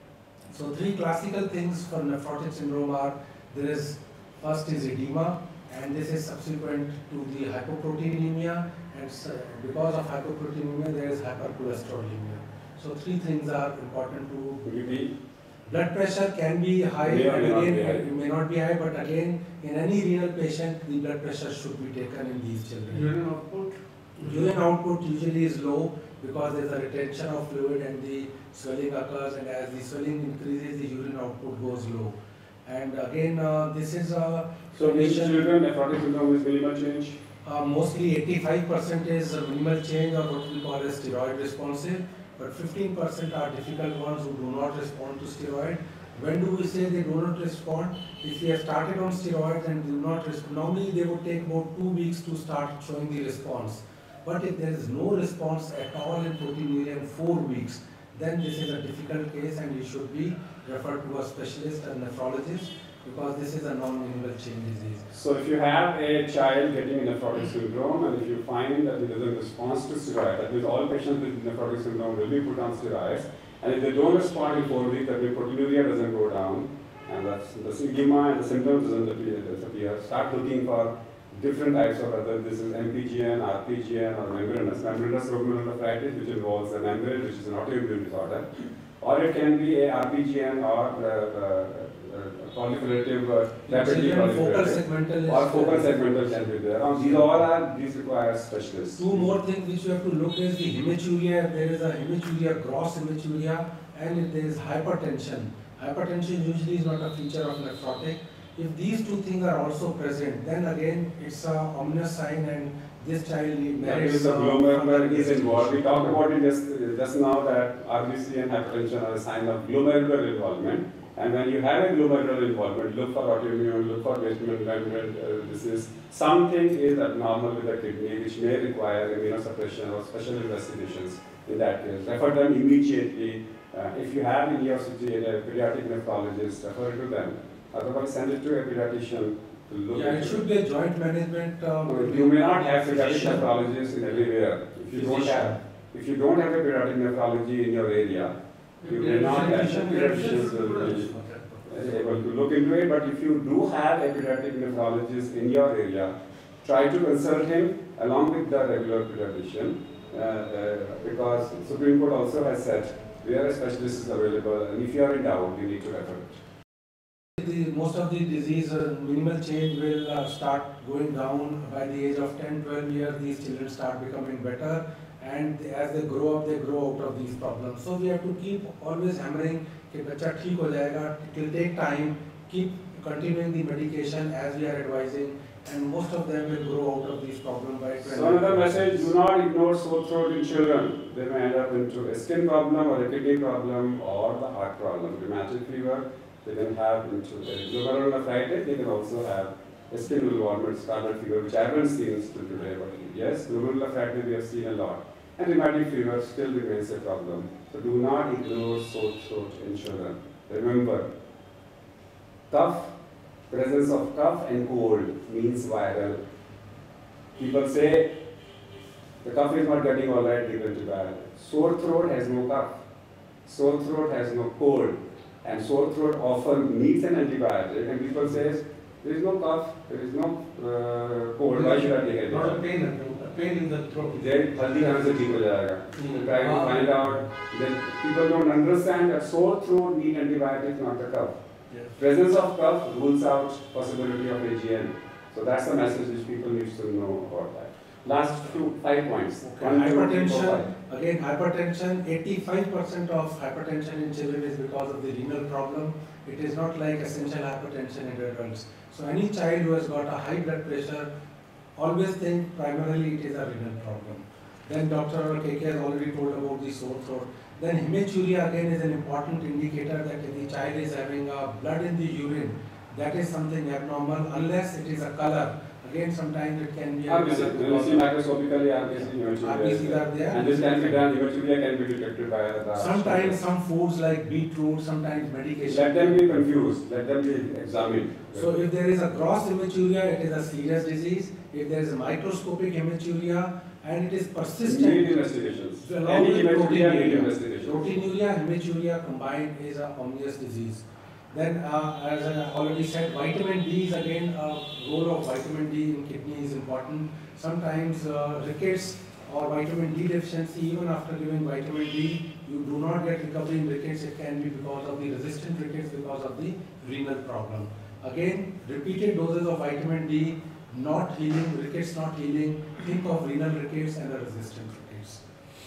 So 3 classical things for nephrotic syndrome are, there is, first is edema, and this is subsequent to the hypoproteinemia, and because of hypoproteinemia, there is hypercholesterolemia. So 3 things are important to. Blood pressure can be high, and again, it may not be high, but again, in any renal patient, the blood pressure should be taken in these children. Urine output? Urine output usually is low because there is a retention of fluid and the swelling occurs, and as the swelling increases, the urine output goes low. And again, this is a... So in children, nephrotic syndrome is minimal change? Mostly 85% is minimal change, or what we call as steroid responsive, but 15% are difficult ones who do not respond to steroid. When do we say they do not respond? If we have started on steroids and do not respond, normally they would take about 2 weeks to start showing the response. But if there is no response at all in proteinuria in 4 weeks, then this is a difficult case and you should be referred to a specialist, a nephrologist, because this is a non-minimal change disease. So if you have a child getting nephrotic syndrome and if you find that it doesn't respond to steroid, that means all patients with nephrotic syndrome will be put on steroids, and if they don't respond in 4 weeks, that means proteinuria doesn't go down, and the edema and the symptoms doesn't disappear. Start looking for different types of, whether this is MPGN, RPGN, or membranous glomerulonephritis, which involves a membrane, which is an autoimmune disorder, or it can be a RPGN or proliferative, rapidly proliferative, or focal segmental can be there. These require specialists. 2 more things which you have to look is the hematuria. There is a hematuria, gross hematuria, and if there is hypertension. Hypertension usually is not a feature of nephrotic. If these 2 things are also present, then again it's a ominous sign, and this child merits. The glomerular is involved. We talked about it just now that RBC and hypertension are a sign of glomerular involvement. And when you have a glomerular involvement, look for autoimmune, look for basement membrane disease. Something is abnormal with the kidney, which may require immunosuppression or special investigations. In that case, refer them immediately. If you have in your city a pediatric nephrologist, refer to them. Otherwise, send it to a pediatrician to look. Yeah, it should be a joint management. You may not have pediatric nephrologists in everywhere. If you don't have a pediatric nephrology in your area, you may not have pediatricians will be able to look into it. But if you do have a pediatric nephrologist in your area, try to consult him along with the regular pediatrician, because Supreme Court also has said where a specialist is available, and if you are in doubt, you need to refer it. Most of the disease, minimal change will start going down by the age of 10-12 years. These children start becoming better, and as they grow up, they grow out of these problems. So we have to keep always hammering that bacha theek ho jayega. It will take time. Keep continuing the medication as we are advising, and most of them will grow out of these problems by 20. So another message, do not ignore sore throat in children. They may end up into a skin problem or a kidney problem or the heart problem. Rheumatic fever, they can have into a glomerulonephritis, they can also have a skin involvement, scarlet fever, which I haven't seen still today, but yes, glomerulonephritis we have seen a lot. And rheumatic fever still remains a problem. So do not ignore sore throat in children. Remember, presence of cough and cold means viral. People say the cough is not getting all right, give antibiotic. Sore throat has no cough. Sore throat has no cold. And sore throat often needs an antibiotic. And people say there is no cough, there is no cold. Why should I take it? Not a pain in the throat. Then try to find out that people don't understand that sore throat need antibiotics, not the cough. Yes. Presence of cough rules out possibility of AGN. So that's the message which people need to know about that. Last 5 points. Okay. Hypertension, again hypertension, 85% of hypertension in children is because of the renal problem. It is not like essential hypertension in adults. So any child who has got a high blood pressure, always think primarily it is a renal problem. Then Dr. KK has already told about the sore throat. Then hematuria again is an important indicator that if the child is having blood in the urine, that is something abnormal unless it is a color. Again, sometimes it can be microscopically RBCs are there. And this can be done, hematuria can be detected by the sometimes some foods like beetroot, sometimes medication. Let them be confused, let them be examined. So if there is a gross hematuria, it is a serious disease. If there is a microscopic hematuria and it is persistent, need investigations. Any hematuria need investigation. Proteinuria, hematuria combined is a ominous disease. Then, as I already said, vitamin D is again role of vitamin D in kidney is important. Sometimes rickets or vitamin D deficiency, even after giving vitamin D, you do not get recovery in rickets. It can be because of the resistant rickets, because of the renal problem. Again, repeated doses of vitamin D not healing, rickets not healing. Think of renal rickets and the resistant rickets.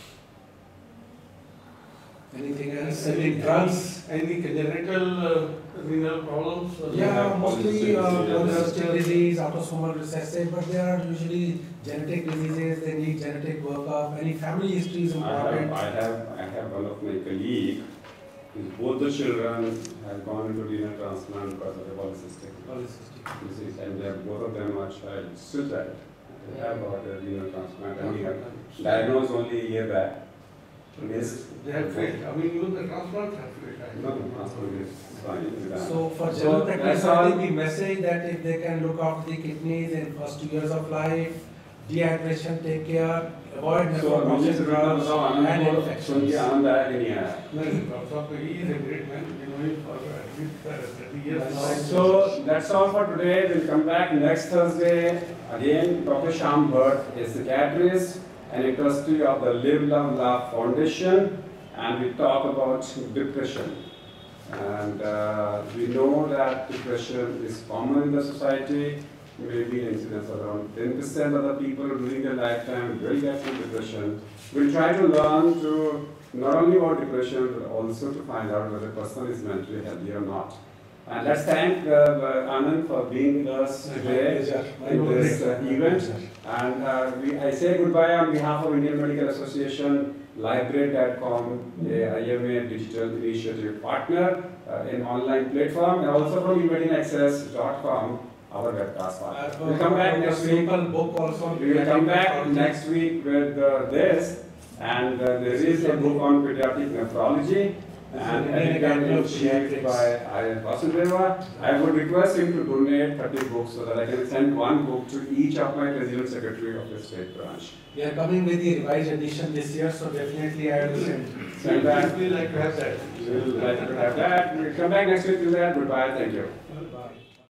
Anything else? Any drugs? Any congenital renal problems? Yeah, mostly polycystic disease, autosomal recessive, but they are usually genetic diseases. They need genetic workup. Any family history is important. I have one of my colleagues. Both the children have gone into renal transplant because of the polycystic disease, and both of them are still child. They have got a renal transplant, and we have diagnosed only a year back. They have failed. I mean, even the transplants have failed. No, transplant is fine. So for general practice, I think the message that if they can look after the kidneys in first 2 years of life, dehydration, take care, avoid nephrotoxic drugs and infections. He is a great man. We know him for at least 30 years. So that's all for today. We'll come back next Thursday. Again, Dr. Shyam Bhatt is a psychiatrist and a trustee of the Live, Love, Laugh Foundation, and we talk about depression. And we know that depression is common in the society. Maybe incidence around 10% of the people during their lifetime will get into depression. We'll try to learn to not only about depression, but also to find out whether a person is mentally healthy or not. And let's thank Anand for being with us today in this event. And I say goodbye on behalf of Indian Medical Association, Library.com, IMA digital initiative partner in online platform, and also from eMedinaccess.com, our webcast partner. We'll come back next week. We will come back next week with this, and there is a book on pediatric nephrology. And edited by A S Vasudeva. I would request him to donate 30 books so that I can send one book to each of my resident secretary of the state branch. We are coming with the revised edition this year, so definitely I will send that. We'd like to have that. We'll like to have that. We'll come back next week to that. Goodbye. Thank you. Bye.